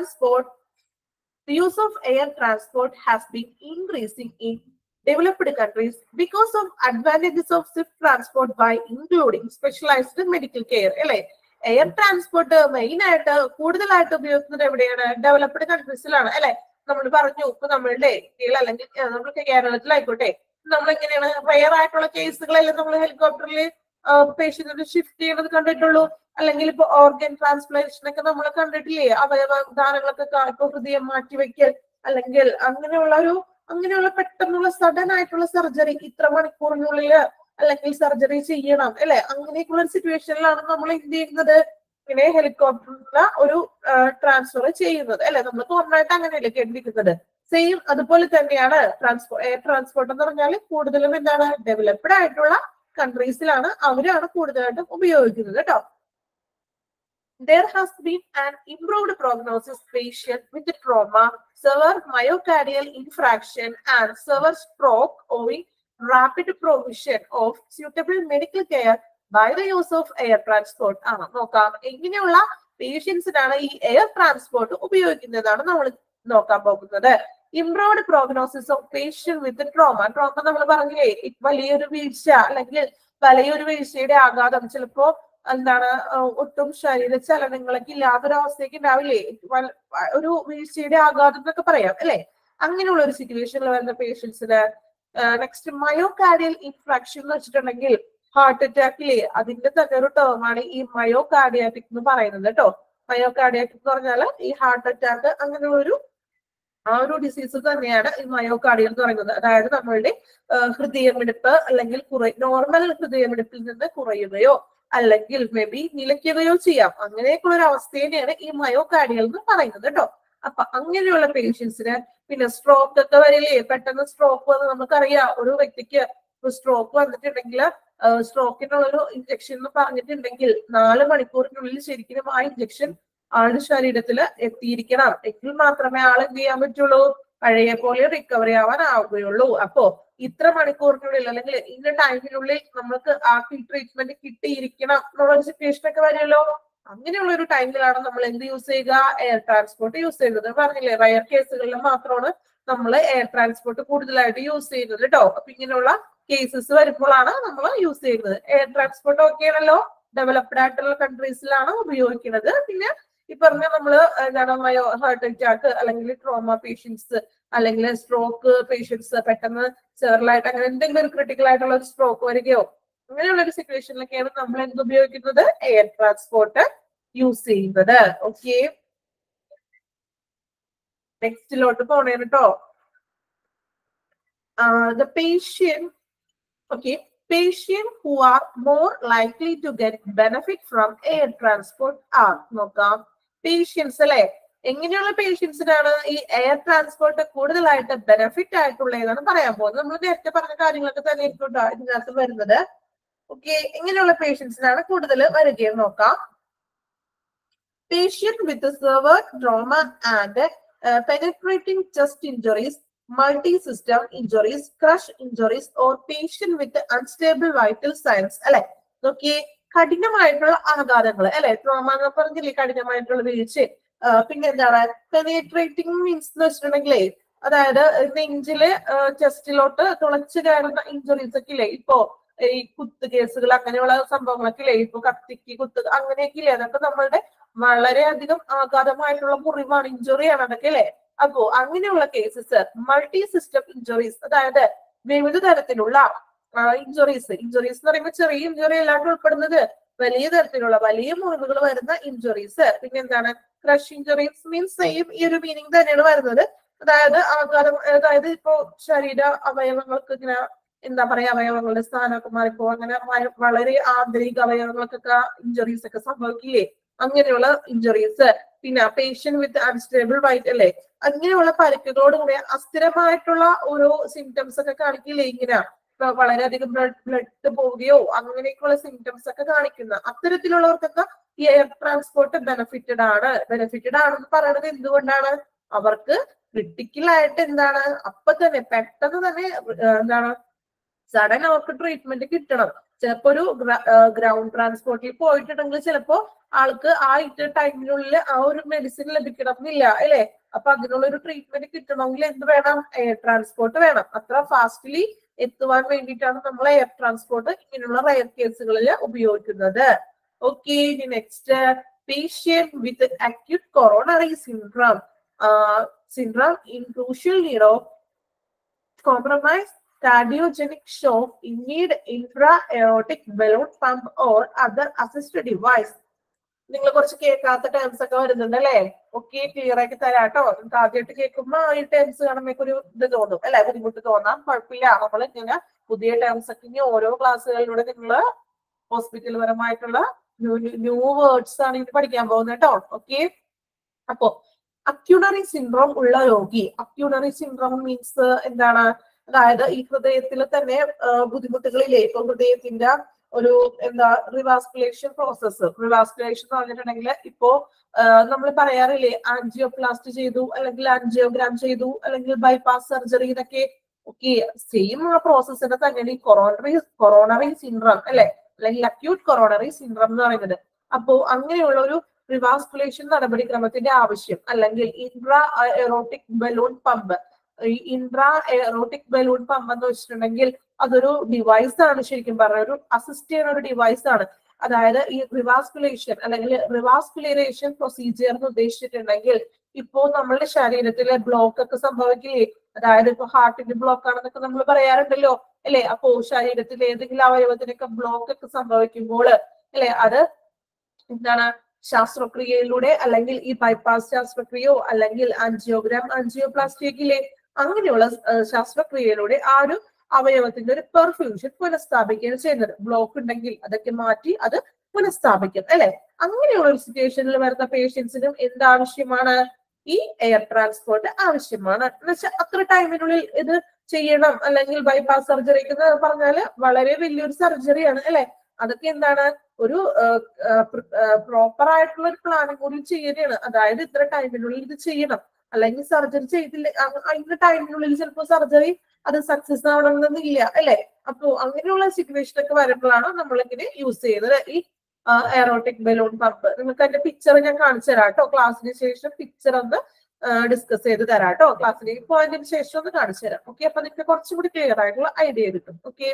transport has been increasing in developed countries because of advantages of swift transport by including specialized medical care. അല്ലെ? Air transport main ആയിട്ട് കൂടുതലായിട്ട് ഉപയോഗിക്കുന്നത് എവിടെയാണ്? ഡെവലപ്ഡ് കൺട്രീസിലാണ് അല്ലെ? നമ്മൾ പറഞ്ഞു ഇപ്പൊ നമ്മളുടെ ഇന്ത്യയിൽ അല്ലെങ്കിൽ നമ്മൾക്ക് കേരളത്തിലായിക്കോട്ടെ, നമ്മൾ എങ്ങനെയാണ് റയർ ആയിട്ടുള്ള കേസുകളെല്ലാം നമ്മൾ ഹെലികോപ്റ്ററിൽ പേഷ്യന്റിനെ ഷിഫ്റ്റ് ചെയ്യുന്നത് കണ്ടിട്ടുള്ളൂ. അല്ലെങ്കിൽ ഇപ്പൊ ഓർഗൻ ട്രാൻസ്പ്ലാന്റേഷൻ ഒക്കെ നമ്മൾ കണ്ടിട്ടില്ലേ? അവയവദാനങ്ങളൊക്കെ ഇപ്പൊ ഹൃദയം മാറ്റിവെക്കൽ അല്ലെങ്കിൽ അങ്ങനെയുള്ള പെട്ടെന്നുള്ള സഡൻ ആയിട്ടുള്ള സർജറി ഇത്ര മണിക്കൂറിനുള്ളിൽ അല്ലെങ്കിൽ സർജറി ചെയ്യണം അല്ലെ? അങ്ങനെയൊക്കെയുള്ള ഒരു സിറ്റുവേഷനിലാണ് നമ്മൾ എന്ത് ചെയ്യുന്നത്? ഇങ്ങനെ ഹെലികോപ്റ്ററിലുള്ള ഒരു ട്രാൻസ്ഫർ ചെയ്യുന്നത് അല്ലെ? നമ്മൾ കോമണായിട്ട് അങ്ങനെയല്ലേ കേട്ടിരിക്കുന്നത്. സെയിം അതുപോലെ തന്നെയാണ് എയർ ട്രാൻസ്പോർട്ട് എന്ന് പറഞ്ഞാൽ കൂടുതലും എന്താണ്? ഡെവലപ്ഡ് ആയിട്ടുള്ള കൺട്രീസിലാണ് അവരാണ് കൂടുതലായിട്ടും ഉപയോഗിക്കുന്നത് കേട്ടോ. There has been an improved prognosis patient with trauma, severe myocardial infarction and severe stroke owing rapid provision of suitable medical care by the use of air transport. നോക്കാം എങ്ങനെയുള്ള പേഷ്യൻസിനാണ് ഈ എയർ ട്രാൻസ്പോർട്ട് ഉപയോഗിക്കുന്നതാണ് നമ്മൾ നോക്കാൻ പോകുന്നത്. Improved prognosis of patient with trauma നമ്മൾ പറഞ്ഞില്ലേ, വലിയൊരു വീഴ്ച അല്ലെങ്കിൽ വലിയൊരു വീഴ്ചയുടെ ആഘാതം, ചിലപ്പോ എന്താണ് ഒട്ടും ശരീര ചലനങ്ങളൊക്കെ ഇല്ലാത്തൊരവസ്ഥയൊക്കെ ഉണ്ടാവില്ലേ? ഒരു വീഴ്ചയുടെ ആഘാതം എന്നൊക്കെ പറയാം അല്ലെ? അങ്ങനെയുള്ള ഒരു സിറ്റുവേഷനിൽ വരുന്ന പേഷ്യൻസിന്. നെക്സ്റ്റ് മയോകാർഡിയൽ ഇൻഫ്രാക്ഷൻ എന്ന് വെച്ചിട്ടുണ്ടെങ്കിൽ ഹാർട്ട് അറ്റാക്കിലെ അതിന്റെ തന്നെ ഒരു ടേമാണ് ഈ മയോകാർഡിയാറ്റിക് എന്ന് പറയുന്നത് കേട്ടോ. മയോകാർഡിയാറ്റിക് എന്ന് പറഞ്ഞാൽ ഈ ഹാർട്ട് അറ്റാക്ക് അങ്ങനെയുള്ള ഒരു ഡിസീസ് തന്നെയാണ് ഈ മയോകാർഡിയൽ എന്ന് പറയുന്നത്. അതായത് നമ്മളുടെ ഹൃദയമിടിപ്പ് അല്ലെങ്കിൽ നോർമൽ ഹൃദയമിടിപ്പിൽ നിന്ന് കുറയുകയോ അല്ലെങ്കിൽ മേ ബി നിലയ്ക്കുകയോ ചെയ്യാം. അങ്ങനെയൊക്കെയുള്ള ഒരു അവസ്ഥേനെയാണ് ഈ മയോകാർഡിയൽ എന്ന് പറയുന്നത് കേട്ടോ. അപ്പൊ അങ്ങനെയുള്ള പേഷ്യൻസിന് പിന്നെ സ്ട്രോക്ക് ഒക്കെ വരില്ലേ? പെട്ടെന്ന് സ്ട്രോക്ക് വന്ന് നമുക്കറിയാം, ഒരു വ്യക്തിക്ക് സ്ട്രോക്ക് വന്നിട്ടുണ്ടെങ്കിൽ സ്ട്രോക്കിനുള്ളൊരു ഇഞ്ചക്ഷൻ എന്ന് പറഞ്ഞിട്ടുണ്ടെങ്കിൽ 4 മണിക്കൂറിനുള്ളിൽ ശരിക്കും ആ ഇഞ്ചക്ഷൻ ആളുടെ ശരീരത്തിൽ എത്തിയിരിക്കണം. എങ്കിൽ മാത്രമേ ആൾ എന്ത് ചെയ്യാൻ പറ്റുള്ളൂ? പഴയ പോലെ റിക്കവറി ആവാൻ ആവുകയുള്ളൂ. അപ്പോ ഇത്ര മണിക്കൂറിനുള്ളിൽ അല്ലെങ്കിൽ ഇന്ന ടൈമിനുള്ളിൽ നമുക്ക് ആ ട്രീറ്റ്മെന്റ് കിട്ടിയിരിക്കണം എന്നുള്ള സിറ്റുവേഷൻ ഒക്കെ വരുമല്ലോ. അങ്ങനെയുള്ള ഒരു ടൈമിലാണ് നമ്മൾ എന്ത് യൂസ് ചെയ്യുക? എയർ ട്രാൻസ്പോർട്ട് യൂസ് ചെയ്യുന്നത്. പറഞ്ഞില്ലേ, റയർ കേസുകളിൽ മാത്രമാണ് നമ്മൾ എയർ ട്രാൻസ്പോർട്ട് കൂടുതലായിട്ട് യൂസ് ചെയ്യുന്നത് കേട്ടോ. അപ്പൊ ഇങ്ങനെയുള്ള കേസസ് വരുമ്പോഴാണ് നമ്മൾ യൂസ് ചെയ്യുന്നത്. എയർ ട്രാൻസ്പോർട്ട് ഒക്കെ ആണല്ലോ ഡെവലപ്ഡ് ആയിട്ടുള്ള കൺട്രീസിലാണ് ഉപയോഗിക്കുന്നത്. പിന്നെ ഈ പറഞ്ഞ നമ്മള് എന്താണ് ഹാർട്ട് അറ്റാക്ക് അല്ലെങ്കിൽ ട്രോമ പേഷ്യൻസ് അല്ലെങ്കിൽ സ്ട്രോക്ക് പേഷ്യൻസ് പെട്ടെന്ന് സെവറലായിട്ട് അങ്ങനെ എന്തെങ്കിലും ഒരു ക്രിട്ടിക്കൽ ആയിട്ടുള്ള ഒരു സ്ട്രോക്ക് വരികയോ അങ്ങനെയുള്ള ഒരു സിറ്റുവേഷനിലൊക്കെയാണ് നമ്മൾ എന്ത് ഉപയോഗിക്കുന്നത്? എയർ ട്രാൻസ്പോർട്ട് യൂസ് ചെയ്യുന്നത്. ഓക്കെ, നെക്സ്റ്റിലോട്ട് പോണേ കേട്ടോ. The patient, okay, Patients who are more likely to get benefit from air transport are നോക്കാം പേഷ്യൻസ് അല്ലെ എങ്ങനെയുള്ള പേഷ്യൻസിനാണ് ഈ എയർ ട്രാൻസ്പോർട്ട് കൂടുതലായിട്ട് ബെനിഫിറ്റ് ആയിട്ടുള്ളതെന്നാണ് പറയാൻ പോകുന്നത്. നമ്മൾ നേരത്തെ പറഞ്ഞ കാര്യങ്ങളൊക്കെ തന്നെ ആയിരിക്കും ഇതിനകത്ത് വരുന്നത്. ഓക്കെ, എങ്ങനെയുള്ള പേഷ്യൻസിനാണ് കൂടുതൽ വരികയെന്ന് നോക്കാം. Patient with severe trauma and penetrating chest injuries, multi-system injuries, crush injuries, or patient with unstable vital signs. അല്ലെ നോക്കി കഠിനമായിട്ടുള്ള ആഘാതങ്ങൾ അല്ലെ, ട്രോമ എന്ന് പറഞ്ഞില്ലേ, കഠിനമായിട്ടുള്ള വീഴ്ച. പിന്നെ എന്താണ് പെനേട്രേറ്റിംഗ് മീൻസ് എന്ന് വെച്ചിട്ടുണ്ടെങ്കിലേ, അതായത് നെഞ്ചില് ചെസ്റ്റിലോട്ട് തുളച്ചു കയറുന്ന ഇഞ്ചുറീസ് ഒക്കെ ഇല്ലേ, ഇപ്പോ ഈ കുത്ത് കേസുകൾ അങ്ങനെയുള്ള സംഭവങ്ങളൊക്കെ ഇല്ലേ, ഇപ്പൊ കത്തിക്ക് കുത്ത് അങ്ങനെയൊക്കെ ഇല്ലേ, അതൊക്കെ നമ്മളുടെ വളരെയധികം ആഘാതമായിട്ടുള്ള മുറിവാണ്, ഇഞ്ചുറിയാണ് അതൊക്കെ അല്ലെ. അപ്പോ അങ്ങനെയുള്ള കേസസ്, മൾട്ടി സിസ്റ്റം ഇഞ്ചുറീസ്, അതായത് വിവിധ തരത്തിലുള്ള ഇഞ്ചുറീസ് എന്ന് പറയുമ്പോൾ ചെറിയ ഇഞ്ചുറി അല്ലാണ്ട് ഉൾപ്പെടുന്നത് വലിയ തരത്തിലുള്ള വലിയ മുറിവുകൾ വരുന്ന ഇഞ്ചുറീസ്. പിന്നെ എന്താണ് ക്രഷ് ഇഞ്ചുറീസ് മീൻസ് സെയിം ഈ ഒരു മീനിങ് തന്നെയാണ് വരുന്നത്. അതായത് ആഘാതം, അതായത് ഇപ്പോ ശരീര അവയവങ്ങൾക്ക് ഇങ്ങനെ എന്താ പറയാ, അവയവങ്ങളുടെ സ്ഥാനമൊക്കെ മാറിപ്പോ അങ്ങനെ വളരെ ആന്തരിക അവയവങ്ങൾക്കൊക്കെ ഇഞ്ചുറീസ് ഒക്കെ സംഭവിക്കില്ലേ, അങ്ങനെയുള്ള ഇഞ്ചുറീസ്. പിന്നെ പേഷ്യന്റ് വിത്ത് അൺസ്റ്റേബിൾ വൈറ്റ് അല്ലെ, അങ്ങനെയുള്ള പരിക്കുകളോട് കൂടെ അസ്ഥിരമായിട്ടുള്ള ഓരോ സിംറ്റംസ് ഒക്കെ കാണിക്കില്ലേ, ഇങ്ങനെ വളരെയധികം ബ്ലഡ് പോവുകയോ അങ്ങനെയൊക്കെയുള്ള സിംറ്റംസ് ഒക്കെ കാണിക്കുന്ന അത്തരത്തിലുള്ളവർക്കൊക്കെ ഈ എയർ ട്രാൻസ്പോർട്ട് ബെനിഫിറ്റഡ് ആണെന്ന് പറയുന്നത് എന്തുകൊണ്ടാണ്? അവർക്ക് ക്രിട്ടിക്കൽ ആയിട്ട് എന്താണ് അപ്പൊ തന്നെ പെട്ടെന്ന് തന്നെ എന്താണ് സഡൻ അവർക്ക് ട്രീറ്റ്മെന്റ് കിട്ടണം. ചിലപ്പോ ഒരു ഗ്രൗണ്ട് ട്രാൻസ്പോർട്ടിൽ പോയിട്ടുണ്ടെങ്കിൽ ചിലപ്പോ ആൾക്ക് ആ ടൈമിനുള്ളിൽ ആ ഒരു മെഡിസിൻ ലഭിക്കണം എന്നില്ല അല്ലെ. അപ്പൊ അതിനുള്ള ഒരു ട്രീറ്റ്മെന്റ് കിട്ടണമെങ്കിൽ എന്ത് വേണം? എയർ ട്രാൻസ്പോർട്ട് വേണം. അത്ര ഫാസ്റ്റ്ലി എത്തുവാൻ വേണ്ടിയിട്ടാണ് നമ്മൾ എയർ ട്രാൻസ്പോർട്ട് ഇങ്ങനെയുള്ള റയർ കേസുകളിൽ ഉപയോഗിക്കുന്നത്. Okay, next patient with acute coronary syndrome in crucial need of compromised cardiogenic shock in need intra-aortic balloon pump or other assisted device. നിങ്ങൾ കുറച്ച് കേൾക്കാത്ത ടേംസ് ഒക്കെ വരുന്നുണ്ട് അല്ലെ. ഓക്കെ, ക്ലിയർ ആക്കി തരാട്ടോ. നിങ്ങൾക്ക് ആദ്യമായിട്ട് കേൾക്കുമ്പോ ഈ ടേംസ് കാണുമ്പോൾ ഒരു ഇത് തോന്നും അല്ലെ, ബുദ്ധിമുട്ട് തോന്നാം. കുഴപ്പമില്ല, നമ്മൾ ഇങ്ങനെ പുതിയ ടേംസ് ഒക്കെ ഇനി ഓരോ ക്ലാസ്സുകളിലൂടെ നിങ്ങൾ ഹോസ്പിറ്റൽ പരമായിട്ടുള്ള ന്യൂ വേർഡ്സ് ആണ് ഇത് പഠിക്കാൻ പോകുന്നത് കേട്ടോ. ഓക്കെ, അപ്പോ അക്യൂണറി സിൻഡ്രോം ഉള്ള രോഗി, അക്യൂണറി സിൻഡ്രോം മീൻസ് എന്താണ്? അതായത് ഈ ഹൃദയത്തിൽ തന്നെ ബുദ്ധിമുട്ടുകളില്ലേ, ഇപ്പൊ ഹൃദയത്തിന്റെ ഒരു എന്താ റിവാസ്കുലേഷൻ പ്രോസസ്സ്. റിവാസ്കുലേഷൻ എന്ന് പറഞ്ഞിട്ടുണ്ടെങ്കിൽ ഇപ്പോ നമ്മൾ പറയാറില്ലേ, ആൻജിയോപ്ലാസ്റ്റ് ചെയ്തു അല്ലെങ്കിൽ ആൻജിയോഗ്രാം ചെയ്തു അല്ലെങ്കിൽ ബൈപ്പാസ് സർജറി എന്നൊക്കെ. ഓക്കെ, സെയിം ആ പ്രോസസ്സിന്റെ തന്നെയാണ് ഈ കൊറോണറി സിൻഡ്രോം അല്ലെ, അല്ലെങ്കിൽ അക്യൂട്ട് കൊറോണറി സിൻഡ്രോം എന്ന് പറയുന്നത്. അപ്പോ അങ്ങനെയുള്ള ഒരു റിവാസ്കുലേഷൻ നടപടിക്രമത്തിന്റെ ആവശ്യം, അല്ലെങ്കിൽ ഇൻട്രാ എറോട്ടിക് ബലൂൺ പമ്പ്. ഈ ഇൻട്രാ എറോട്ടിക് ബലൂൺ പമ്പ് എന്ന് വെച്ചിട്ടുണ്ടെങ്കിൽ അതൊരു ഡിവൈസ് ആണ്, ശരിക്കും പറഞ്ഞ ഒരു അസിസ്റ്റ് ചെയ്യുന്ന ഒരു ഡിവൈസ് ആണ്. അതായത് ഈ റിവാസ്കുലേഷൻ അല്ലെങ്കിൽ റിവാസ്കുലറേഷൻ പ്രൊസീജിയർ എന്ന് ഉദ്ദേശിച്ചിട്ടുണ്ടെങ്കിൽ ഇപ്പോ നമ്മളുടെ ശരീരത്തിലെ ബ്ലോക്ക് ഒക്കെ സംഭവിക്കില്ലേ, അതായത് ഇപ്പൊ ഹാർട്ടിന്റെ ബ്ലോക്ക് ആണെന്നൊക്കെ നമ്മൾ പറയാറുണ്ടല്ലോ അല്ലെ. അപ്പോ ശരീരത്തിൽ ഏതെങ്കിലും അവയവത്തിനൊക്കെ ബ്ലോക്ക് ഒക്കെ സംഭവിക്കുമ്പോൾ അല്ലെ, അത് എന്താണ് ശാസ്ത്രക്രിയയിലൂടെ അല്ലെങ്കിൽ ഈ ബൈപ്പാസ് ശാസ്ത്രക്രിയയോ അല്ലെങ്കിൽ ആൻജിയോപ്ലാസ്റ്റിക്കിലെ അങ്ങനെയുള്ള ശാസ്ത്രക്രിയയിലൂടെ ആ ഒരു അവയവത്തിന്റെ ഒരു പെർഫ്യൂഷൻ പുനഃസ്ഥാപിക്കുകയാണ് ചെയ്യുന്നത്. ബ്ലോക്ക് ഉണ്ടെങ്കിൽ അതൊക്കെ മാറ്റി അത് പുനഃസ്ഥാപിക്കും അല്ലെ. അങ്ങനെയുള്ള ഒരു സിറ്റുവേഷനിൽ വരുന്ന പേഷ്യൻസിനും എന്താവശ്യമാണ്? ഈ എയർ ട്രാൻസ്പോർട്ട് ആവശ്യമാണ്. എന്നുവെച്ചാൽ അത്ര ടൈമിനുള്ളിൽ ഇത് ചെയ്യണം. അല്ലെങ്കിൽ ബൈപ്പാസ് സർജറി എന്ന് പറഞ്ഞാല് വളരെ വലിയൊരു സർജറിയാണ് അല്ലെ. അതൊക്കെ എന്താണ് ഒരു പ്രോപ്പർ ആയിട്ടുള്ള ഒരു പ്ലാനിങ് കൂടി ചെയ്യുകയാണ്. അതായത് ഇത്ര ടൈമിനുള്ളിൽ ഇത് ചെയ്യണം, അല്ലെങ്കിൽ സർജറി ചെയ്തില്ല അതിന്റെ ടൈമിനുള്ളിൽ ചിലപ്പോൾ സർജറി അത് സക്സസ് ആവണമെന്നില്ല അല്ലെ. അപ്പോ അങ്ങനെയുള്ള സിറ്റുവേഷൻ ഒക്കെ വരുമ്പോഴാണ് നമ്മളിങ്ങനെ യൂസ് ചെയ്യുന്നത് ഈ എയറോട്ടിക് ബലൂൺ പമ്പ്. നിങ്ങൾക്ക് അതിന്റെ പിക്ചർ ഞാൻ കാണിച്ചു തരാം കേട്ടോ. ക്ലാസ്സിന് ശേഷം പിക്ചർ ഒന്ന് ഡിസ്കസ് ചെയ്ത് തരാം കേട്ടോ. ക്ലാസ്സിലേക്ക് പോയതിനു ശേഷം ഒന്ന് കാണിച്ചു തരാം. ഓക്കെ, അപ്പൊ നിങ്ങൾക്ക് കുറച്ചും കൂടി ക്ലിയർ ആയിട്ടുള്ള ഐഡിയ കിട്ടും. Okay,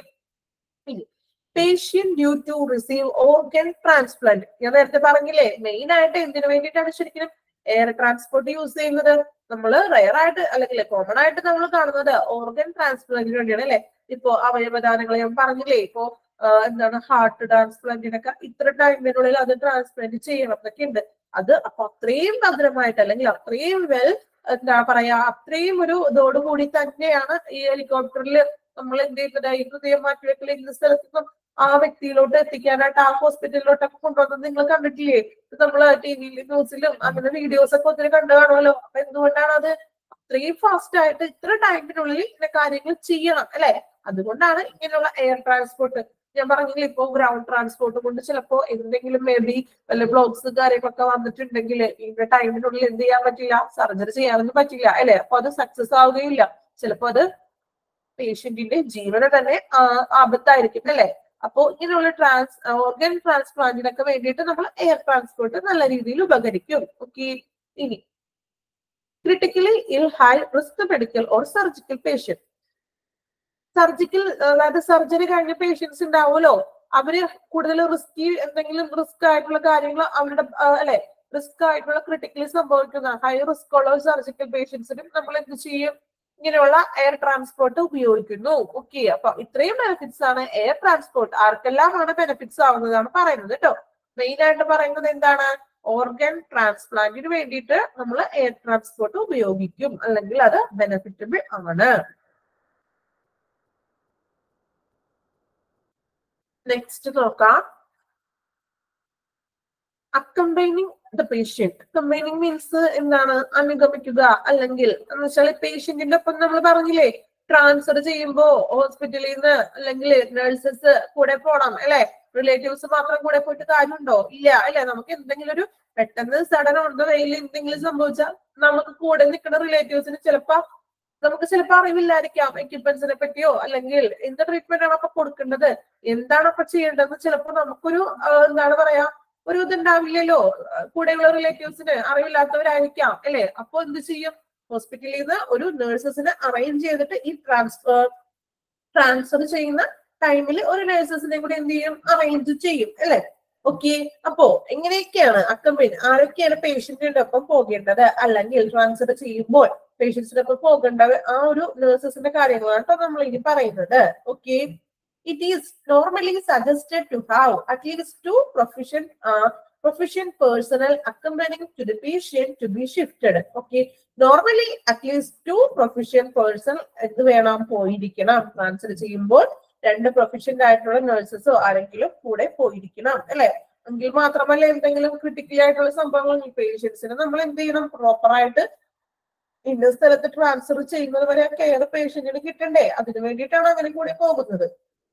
patient due to receive organ transplant. ഞാൻ നേരത്തെ പറഞ്ഞില്ലേ, മെയിൻ ആയിട്ട് എന്തിനു വേണ്ടിയിട്ടാണ് ശരിക്കും എയർ ട്രാൻസ്പോർട്ട് യൂസ് ചെയ്യുന്നത്? നമ്മൾ റയർ ആയിട്ട് അല്ലെങ്കിൽ കോമൺ ആയിട്ട് നമ്മൾ കാണുന്നത് ഓർഗൻ ട്രാൻസ്പ്ലാന്റിന് വേണ്ടിയാണ് അല്ലെ. ഇപ്പോ അവയവദാനങ്ങൾ ഞാൻ പറഞ്ഞില്ലേ, ഇപ്പോ എന്താണ് ഹാർട്ട് ട്രാൻസ്പ്ലാന്റിനൊക്കെ ഇത്ര ടൈമിനുള്ളിൽ അത് ട്രാൻസ്പ്ലാന്റ് ചെയ്യണം എന്നൊക്കെ ഉണ്ട്. അത് അപ്പൊ അത്രയും ഭദ്രമായിട്ട് അല്ലെങ്കിൽ അത്രയും എന്താ പറയാ, അത്രയും ഒരു ഇതോടുകൂടി തന്നെയാണ് ഈ ഹെലികോപ്റ്ററിൽ നമ്മൾ എന്ത് ചെയ്യുന്നത് ഈ ഹൃദയം മാറ്റിവെക്കൽ ഇന്ന സ്ഥലത്ത് ആ വ്യക്തിയിലോട്ട് എത്തിക്കാനായിട്ട് ആ ഹോസ്പിറ്റലിലോട്ടൊക്കെ കൊണ്ടുവന്നത് നിങ്ങൾ കണ്ടിട്ടില്ലേ? നമ്മള് ടിവിയിലും ന്യൂസിലും അങ്ങനെ വീഡിയോസ് ഒക്കെ ഒത്തിരി കണ്ടു കാണുമല്ലോ. അപ്പൊ എന്തുകൊണ്ടാണ് അത് അത്രയും ഫാസ്റ്റ് ആയിട്ട് ഇത്ര ടൈമിനുള്ളിൽ ഇങ്ങനെ കാര്യങ്ങൾ ചെയ്യണം അല്ലെ? അതുകൊണ്ടാണ് ഇങ്ങനെയുള്ള എയർ ട്രാൻസ്പോർട്ട്. ഞാൻ പറഞ്ഞില്ല ഇപ്പൊ ഗ്രൗണ്ട് ട്രാൻസ്പോർട്ട് കൊണ്ട് ചിലപ്പോ എന്തെങ്കിലും മേ ബി വല്ല ബ്ലോക്സ് കാര്യങ്ങളൊക്കെ വന്നിട്ടുണ്ടെങ്കിൽ ഇന്ന ടൈമിനുള്ളിൽ എന്ത് ചെയ്യാൻ പറ്റില്ല, സർജറി ചെയ്യാനൊന്നും പറ്റില്ല അല്ലെ? അപ്പൊ അത് സക്സസ് ആവുകയില്ല. ചിലപ്പോ അത് പേഷ്യന്റിന്റെ ജീവനെ തന്നെ ആപത്തായിരിക്കും അല്ലെ? അപ്പോ ഇങ്ങനെയുള്ള ഓർഗൻ ട്രാൻസ്പ്ലാന്റിനൊക്കെ വേണ്ടിയിട്ട് നമ്മൾ എയർ ട്രാൻസ്പോർട്ട് നല്ല രീതിയിൽ ഉപകരിക്കും. ഓക്കെ, ഇനി critically ill high risk medical or surgical patient. Surgical അതായത് സർജറി കഴിഞ്ഞ പേഷ്യൻസ് ഉണ്ടാവുമല്ലോ, അവര് കൂടുതൽ എന്തെങ്കിലും റിസ്ക് ആയിട്ടുള്ള കാര്യങ്ങൾ അവരുടെ അല്ലെ റിസ്ക് ആയിട്ടുള്ള ക്രിട്ടിക്കലി സംഭവിക്കുന്ന ഹൈ റിസ്ക് ഉള്ള സർജിക്കൽ പേഷ്യൻസിനും നമ്മൾ എന്ത് ചെയ്യും, ഇങ്ങനെയുള്ള എയർ ട്രാൻസ്പോർട്ട് ഉപയോഗിക്കുന്നു. ഓക്കെ, അപ്പൊ ഇത്രയും ബെനിഫിറ്റ്സ് ആണ് എയർ ട്രാൻസ്പോർട്ട്. ആർക്കെല്ലാമാണ് ബെനിഫിറ്റ്സ് ആവുന്നതാണ് പറയുന്നത് കേട്ടോ. മെയിൻ ആയിട്ട് പറയുന്നത് എന്താണ്, ഓർഗൻ ട്രാൻസ്പ്ലാന്റിന് വേണ്ടിയിട്ട് നമ്മൾ എയർ ട്രാൻസ്പോർട്ട് ഉപയോഗിക്കും, അല്ലെങ്കിൽ അത് ബെനിഫിറ്റബിൾ ആണ്. നെക്സ്റ്റ് നോക്കാം, accompanying the patient. Accompanying means എന്താണ്, അനുഗമിക്കുക, അല്ലെങ്കിൽ എന്ന് വെച്ചാൽ പേഷ്യന്റിന്റെ ഒപ്പം നമ്മൾ പറഞ്ഞില്ലേ ട്രാൻസ്ഫർ ചെയ്യുമ്പോ ഹോസ്പിറ്റലിൽ നിന്ന് അല്ലെങ്കിൽ നഴ്സസ് കൂടെ പോണം അല്ലെ? റിലേറ്റീവ്സ് മാത്രം കൂടെ പോയിട്ട് കാര്യമുണ്ടോ? ഇല്ല അല്ലെ? നമുക്ക് എന്തെങ്കിലും ഒരു പെട്ടെന്ന് സഡൻ ഓൺ ദ വേയിൽ എന്തെങ്കിലും സംഭവിച്ചാൽ നമുക്ക് കൂടെ നിൽക്കുന്ന റിലേറ്റീവ്സിന് ചിലപ്പോ അറിവില്ലായിരിക്കാം എക്യുപ്മെന്റ്സിനെ പറ്റിയോ, അല്ലെങ്കിൽ എന്ത് ട്രീറ്റ്മെന്റ് ആണ് അപ്പൊ കൊടുക്കേണ്ടത്, എന്താണ് അപ്പൊ ചെയ്യേണ്ടതെന്ന് ചിലപ്പോ നമുക്കൊരു എന്താണ് പറയാ ഒരു ഇതുണ്ടാവില്ലല്ലോ. കൂടെയുള്ള റിലേറ്റീവ്സിന് അറിവില്ലാത്തവരായിരിക്കാം അല്ലെ? അപ്പൊ എന്ത് ചെയ്യും, ഹോസ്പിറ്റലിൽ നിന്ന് ഒരു നഴ്സസിനെ അറേഞ്ച് ചെയ്തിട്ട് ഈ ട്രാൻസ്ഫർ ചെയ്യുന്ന ടൈമിൽ ഒരു നഴ്സസിനെ കൂടി എന്ത് ചെയ്യും, അറേഞ്ച് ചെയ്യും അല്ലെ? ഓക്കെ, അപ്പോ എങ്ങനെയൊക്കെയാണ് അക്കംപൈൻ, ആരൊക്കെയാണ് പേഷ്യന്റിന്റെ ഒപ്പം പോകേണ്ടത്, അല്ലെങ്കിൽ ട്രാൻസ്ഫർ ചെയ്യുമ്പോൾ പേഷ്യൻസിന്റെ ഒപ്പം പോകേണ്ട ആ ഒരു നഴ്സസിന്റെ കാര്യങ്ങളാണ് കേട്ടോ നമ്മൾ ഇനി പറയുന്നത്. Okay, it is normally suggested to have at least 2 proficient personnel accompanying to the patient to be shifted. Okay, normally at least 2 proficient person എന്ത് വേണം, പോയിരിക്കണം. ട്രാൻസ്ഫർ ചെയ്യുമ്പോൾ 2 പ്രൊഫഷന്റ് ആയിട്ടുള്ള നഴ്സസോ ആരെങ്കിലും കൂടെ പോയിരിക്കണം അല്ലെ? എങ്കിൽ മാത്രമല്ല എന്തെങ്കിലും ക്രിട്ടിക്കൽ ആയിട്ടുള്ള സംഭവങ്ങൾ പേഷ്യൻസിന് നമ്മൾ എന്ത് ചെയ്യണം, പ്രോപ്പർ ആയിട്ട് ഇന്ന സ്ഥലത്ത് ട്രാൻസ്ഫർ ചെയ്യുന്നത് വരെ കെയർ പേഷ്യന്റിന് കിട്ടണ്ടേ? അതിനു വേണ്ടിയിട്ടാണ് അങ്ങനെ കൂടെ പോകുന്നത്.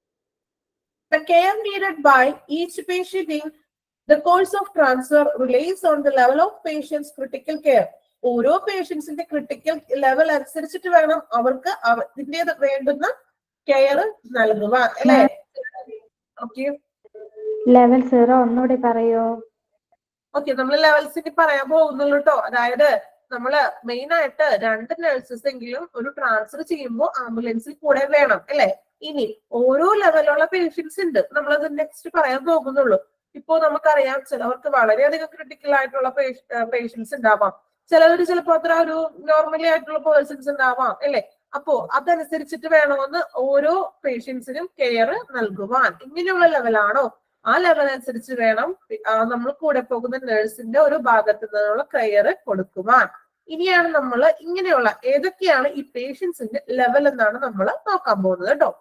The care needed by each patient in the course of transfer relies on the level of patient's critical care. ഓരോ പേഷ്യൻസിന്റെ ക്രിട്ടിക്കൽ ലെവൽ അനുസരിച്ചിട്ട് വേണം അവർക്ക് അതിന്റെ വേണ്ടുന്ന കെയർ നൽകുവാൻ അല്ലെ? ഓക്കെ, ലെവൽ 0 ഒന്നുകൂടി പറയോ? ഓക്കെ, നമ്മൾ ലെവൽസിന് പറയാൻ പോകുന്നുള്ളൂ കേട്ടോ. അതായത് നമ്മള് മെയിൻ ആയിട്ട് 2 നഴ്സസ് എങ്കിലും ഒരു ട്രാൻസ്ഫർ ചെയ്യുമ്പോൾ ആംബുലൻസിൽ കൂടെ വേണം അല്ലെ? ഇനി ഓരോ ലെവലുള്ള പേഷ്യൻസ് ഉണ്ട്, നമ്മളത് നെക്സ്റ്റ് പറയാൻ പോകുന്നുള്ളൂ. ഇപ്പോ നമുക്കറിയാം ചിലവർക്ക് വളരെയധികം ക്രിട്ടിക്കൽ ആയിട്ടുള്ള പേഷ്യൻസ് ഉണ്ടാവാം, ചിലവർ ചിലപ്പോ അത്ര ഒരു നോർമലി ആയിട്ടുള്ള പേഴ്സൺസ് ഉണ്ടാവാം അല്ലെ? അപ്പോ അതനുസരിച്ചിട്ട് വേണമെന്ന് ഓരോ പേഷ്യൻസിനും കെയർ നൽകുവാൻ. ഇങ്ങനെയുള്ള ലെവലാണോ ആ ലെവൽ അനുസരിച്ച് വേണം നമ്മൾ കൂടെ പോകുന്ന നഴ്സിന്റെ ഒരു ഭാഗത്ത് നിന്നുള്ള കെയർ കൊടുക്കുവാൻ. ഇനിയാണ് നമ്മൾ ഇങ്ങനെയുള്ള ഏതൊക്കെയാണ് ഈ പേഷ്യൻസിന്റെ ലെവൽ എന്നാണ് നമ്മൾ നോക്കാൻ പോകുന്നത് കേട്ടോ.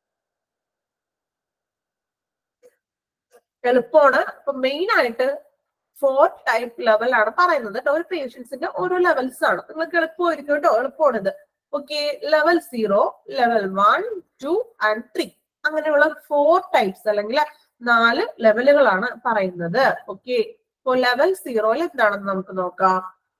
എളുപ്പമാണ്. അപ്പൊ മെയിൻ ആയിട്ട് 4 ടൈപ്പ് ലെവൽ ആണ് പറയുന്നത് കേട്ടോ. ഒരു പേഷ്യൻസിന്റെ ഓരോ ലെവൽസ് ആണ്, നിങ്ങൾക്ക് എളുപ്പമായിരിക്കും കേട്ടോ. എളുപ്പമാണിത്. ഓക്കെ, ലെവൽ 0, ലെവൽ 1, 2 and 3 അങ്ങനെയുള്ള 4 ടൈപ്സ് അല്ലെങ്കിൽ 4 ലെവലുകളാണ് പറയുന്നത്. ഓക്കെ, ഇപ്പൊ ലെവൽ 0 എന്താണെന്ന് നമുക്ക് നോക്കാം.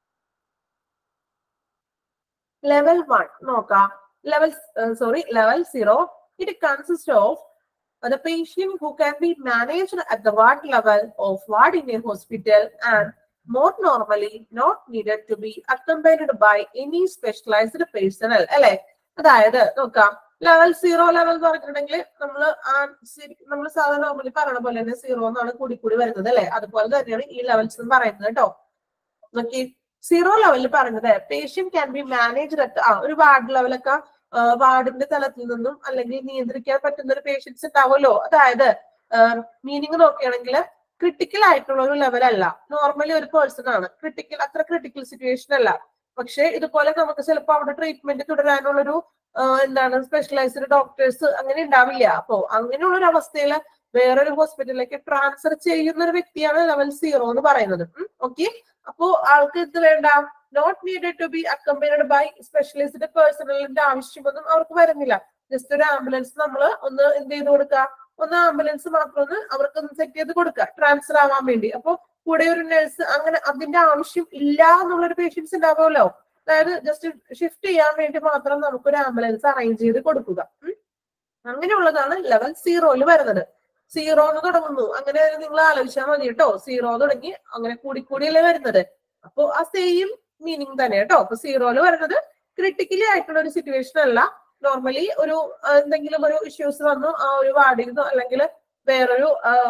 ലെവൽ 1 നോക്കാം. Level 0, it consists of the patient who can be managed at the ward level of ward in a hospital and more normally not needed to be accompanied by any specialized personnel അല്ലെ? അതായത് നോക്കാം, level 0 level എന്ന് പറഞ്ഞിട്ടുണ്ടെങ്കിൽ നമ്മൾ സാധാരണ normally പറയണ പോലെ തന്നെ 0 എന്നാണ് കൂടി വരുന്നത് അല്ലെ? അതുപോലെ തന്നെയാണ് ഈ ലെവൽസ് എന്ന് പറയുന്നത് കേട്ടോ. നോക്കി, 0 ലെവലിൽ പറയുന്നത് patient can be managed at ഒരു വാർഡ് ലെവലൊക്കെ വാർഡിന്റെ തലത്തിൽ നിന്നും അല്ലെങ്കിൽ നിയന്ത്രിക്കാൻ പറ്റുന്ന ഒരു പേഷ്യൻസ് ഉണ്ടാവുമല്ലോ. അതായത് മീനിങ് നോക്കുകയാണെങ്കിൽ ക്രിട്ടിക്കൽ ആയിട്ടുള്ള ഒരു ലെവൽ അല്ല, നോർമലി ഒരു പേഴ്സൺ ആണ്, അത്ര ക്രിട്ടിക്കൽ സിറ്റുവേഷൻ അല്ല. പക്ഷെ ഇതുപോലെ നമുക്ക് ചിലപ്പോൾ അവിടെ ട്രീറ്റ്മെന്റ് തുടരാനുള്ളൊരു എന്താണ് സ്പെഷ്യലൈസ്ഡ് ഡോക്ടേഴ്സ് അങ്ങനെ ഉണ്ടാവില്ല. അപ്പോ അങ്ങനെയുള്ള ഒരു അവസ്ഥയിൽ വേറൊരു ഹോസ്പിറ്റലിലേക്ക് ട്രാൻസ്ഫർ ചെയ്യുന്ന ഒരു വ്യക്തിയാണ് ലെവൽ 0 എന്ന് പറയുന്നത്. ഓക്കെ, അപ്പോ ആൾക്ക് ഇത് വേണ്ട, not needed to be accompanied by specialized പേഴ്സണലിന്റെ ആവശ്യമൊന്നും അവർക്ക് വരുന്നില്ല. ജസ്റ്റ് ഒരു ആംബുലൻസ് നമ്മൾ ഒന്ന് എന്ത് ചെയ്ത് കൊടുക്കുക, ഒന്ന് ആംബുലൻസ് മാത്രം ഒന്ന് അവർക്ക് ഒന്ന് സെറ്റ് ചെയ്ത് കൊടുക്കുക ട്രാൻസ്ഫർ ആവാൻ വേണ്ടി. അപ്പൊ കൂടെ ഒരു നഴ്സ്, അങ്ങനെ അതിന്റെ ആവശ്യം ഇല്ല എന്നുള്ളൊരു പേഷ്യൻസ് ഉണ്ടാവുമല്ലോ. അതായത് ജസ്റ്റ് ഷിഫ്റ്റ് ചെയ്യാൻ വേണ്ടി മാത്രം നമുക്കൊരു ആംബുലൻസ് അറേഞ്ച് ചെയ്ത് കൊടുക്കുക. അങ്ങനെയുള്ളതാണ് ലെവൽ 0 വരുന്നത്. 0 എന്ന് തുടങ്ങുന്നു, അങ്ങനെ നിങ്ങൾ ആലോചിച്ചാൽ മതി കേട്ടോ. 0 തുടങ്ങി അങ്ങനെ കൂടിക്കൂടിയല്ലേ വരുന്നത്. അപ്പൊ ആ സെയിം മീനിങ് തന്നെ കേട്ടോ. അപ്പൊ 0 വരുന്നത് ക്രിട്ടിക്കലി ആയിട്ടുള്ള ഒരു സിറ്റുവേഷൻ അല്ല. നോർമലി ഒരു എന്തെങ്കിലും ഒരു ഇഷ്യൂസ് വന്നു, ആ ഒരു വാർഡിൽ നിന്നോ അല്ലെങ്കിൽ വേറൊരു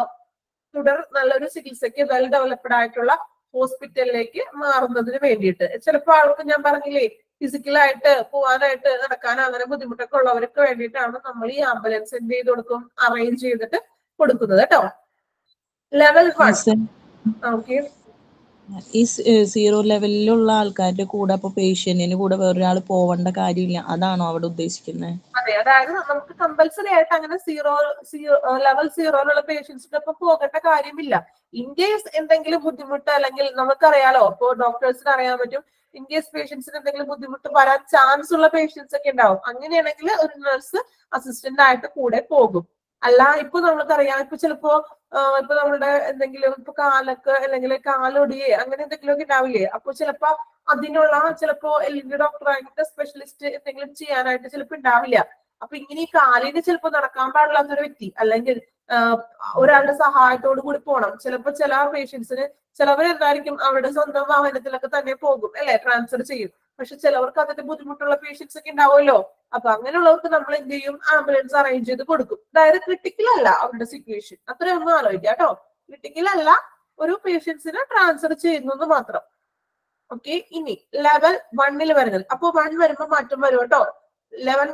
തുടർ നല്ലൊരു ചികിത്സയ്ക്ക് വെൽ ഡെവലപ്ഡ് ആയിട്ടുള്ള ഹോസ്പിറ്റലിലേക്ക് മാറുന്നതിന് വേണ്ടിയിട്ട്. ചിലപ്പോൾ ആൾക്ക് ഞാൻ പറഞ്ഞില്ലേ, ഫിസിക്കലായിട്ട് പോവാനായിട്ട് നടക്കാൻ അങ്ങനെ ബുദ്ധിമുട്ടൊക്കെ ഉള്ളവർക്ക് വേണ്ടിയിട്ടാണ് നമ്മൾ ഈ ആംബുലൻസ് എന്ത് ചെയ്ത് കൊടുക്കും, അറേഞ്ച് ചെയ്തിട്ട് കൊടുക്കുന്നത് കേട്ടോ. Level 1 okay. ഈ 0 ലെവലിലുള്ള ആൾക്കാരുടെ കൂടെ അപ്പൊ പേഷ്യന്റിന് കൂടെ വേറൊരാൾ പോവേണ്ട കാര്യമില്ല, അതാണോ അവിടെ ഉദ്ദേശിക്കുന്നത്? അതെ, അതായത് നമുക്ക് കമ്പൽസറി ആയിട്ട് അങ്ങനെ ലെവൽ 0 പേഷ്യൻസിന്റെ ഒപ്പം പോകേണ്ട കാര്യമില്ല. ഇൻ കേസ് എന്തെങ്കിലും ബുദ്ധിമുട്ട്, അല്ലെങ്കിൽ നമുക്കറിയാലോ, ഇപ്പോ ഡോക്ടേഴ്സിന് അറിയാൻ പറ്റും, ഇൻ കേസ് പേഷ്യൻസിന് എന്തെങ്കിലും ബുദ്ധിമുട്ട് വരാൻ ചാൻസ് ഉള്ള പേഷ്യൻസ് ഒക്കെ ഉണ്ടാവും. അങ്ങനെയാണെങ്കിൽ ഒരു നഴ്സ് അസിസ്റ്റന്റ് ആയിട്ട് കൂടെ പോകും. അല്ല, ഇപ്പൊ നമുക്കറിയാം, ഇപ്പൊ ചിലപ്പോ ഇപ്പൊ നമ്മളുടെ എന്തെങ്കിലും ഇപ്പൊ കാലൊക്കെ അല്ലെങ്കിൽ കാലൊടിയെ അങ്ങനെ എന്തെങ്കിലും ഒക്കെ ഉണ്ടാവില്ലേ. അപ്പൊ ചിലപ്പോ അതിനുള്ള ചിലപ്പോ എല്ലിന്റെ ഡോക്ടറായിട്ട് സ്പെഷ്യലിസ്റ്റ് എന്തെങ്കിലും ചെയ്യാനായിട്ട് ചിലപ്പോ ഉണ്ടാവില്ല. അപ്പൊ ഇങ്ങനെ ഈ കാലിന് ചിലപ്പോ നടക്കാൻ പാടില്ലാത്തൊരു വ്യക്തി, അല്ലെങ്കിൽ ഒരാളുടെ സഹായത്തോടു കൂടി പോകണം. ചിലപ്പോ ചില പേഷ്യൻസിന് ചിലവരെന്തായിരിക്കും അവരുടെ സ്വന്തം വാഹനത്തിലൊക്കെ തന്നെ പോകും, അല്ലെ, ട്രാൻസ്ഫർ ചെയ്യും. പക്ഷെ ചിലവർക്ക് അതിന്റെ ബുദ്ധിമുട്ടുള്ള പേഷ്യൻസ് ഒക്കെ ഉണ്ടാവുമല്ലോ. അപ്പൊ അങ്ങനെയുള്ളവർക്ക് നമ്മൾ എന്ത് ചെയ്യും, ആംബുലൻസ് അറേഞ്ച് ചെയ്ത് കൊടുക്കും. അതായത് ക്രിട്ടിക്കൽ അല്ല അവരുടെ സിറ്റുവേഷൻ, അത്രയൊന്നും ആലോചിക്കുക കേട്ടോ. ക്രിട്ടിക്കൽ അല്ല, ഒരു പേഷ്യൻസിനെ ട്രാൻസ്ഫർ ചെയ്യുന്നു മാത്രം. ഓക്കെ, ഇനി ലെവൽ 1 വരുന്നത്. അപ്പൊ 1 വരുമ്പോ മാറ്റം വരും കേട്ടോ. ലെവൽ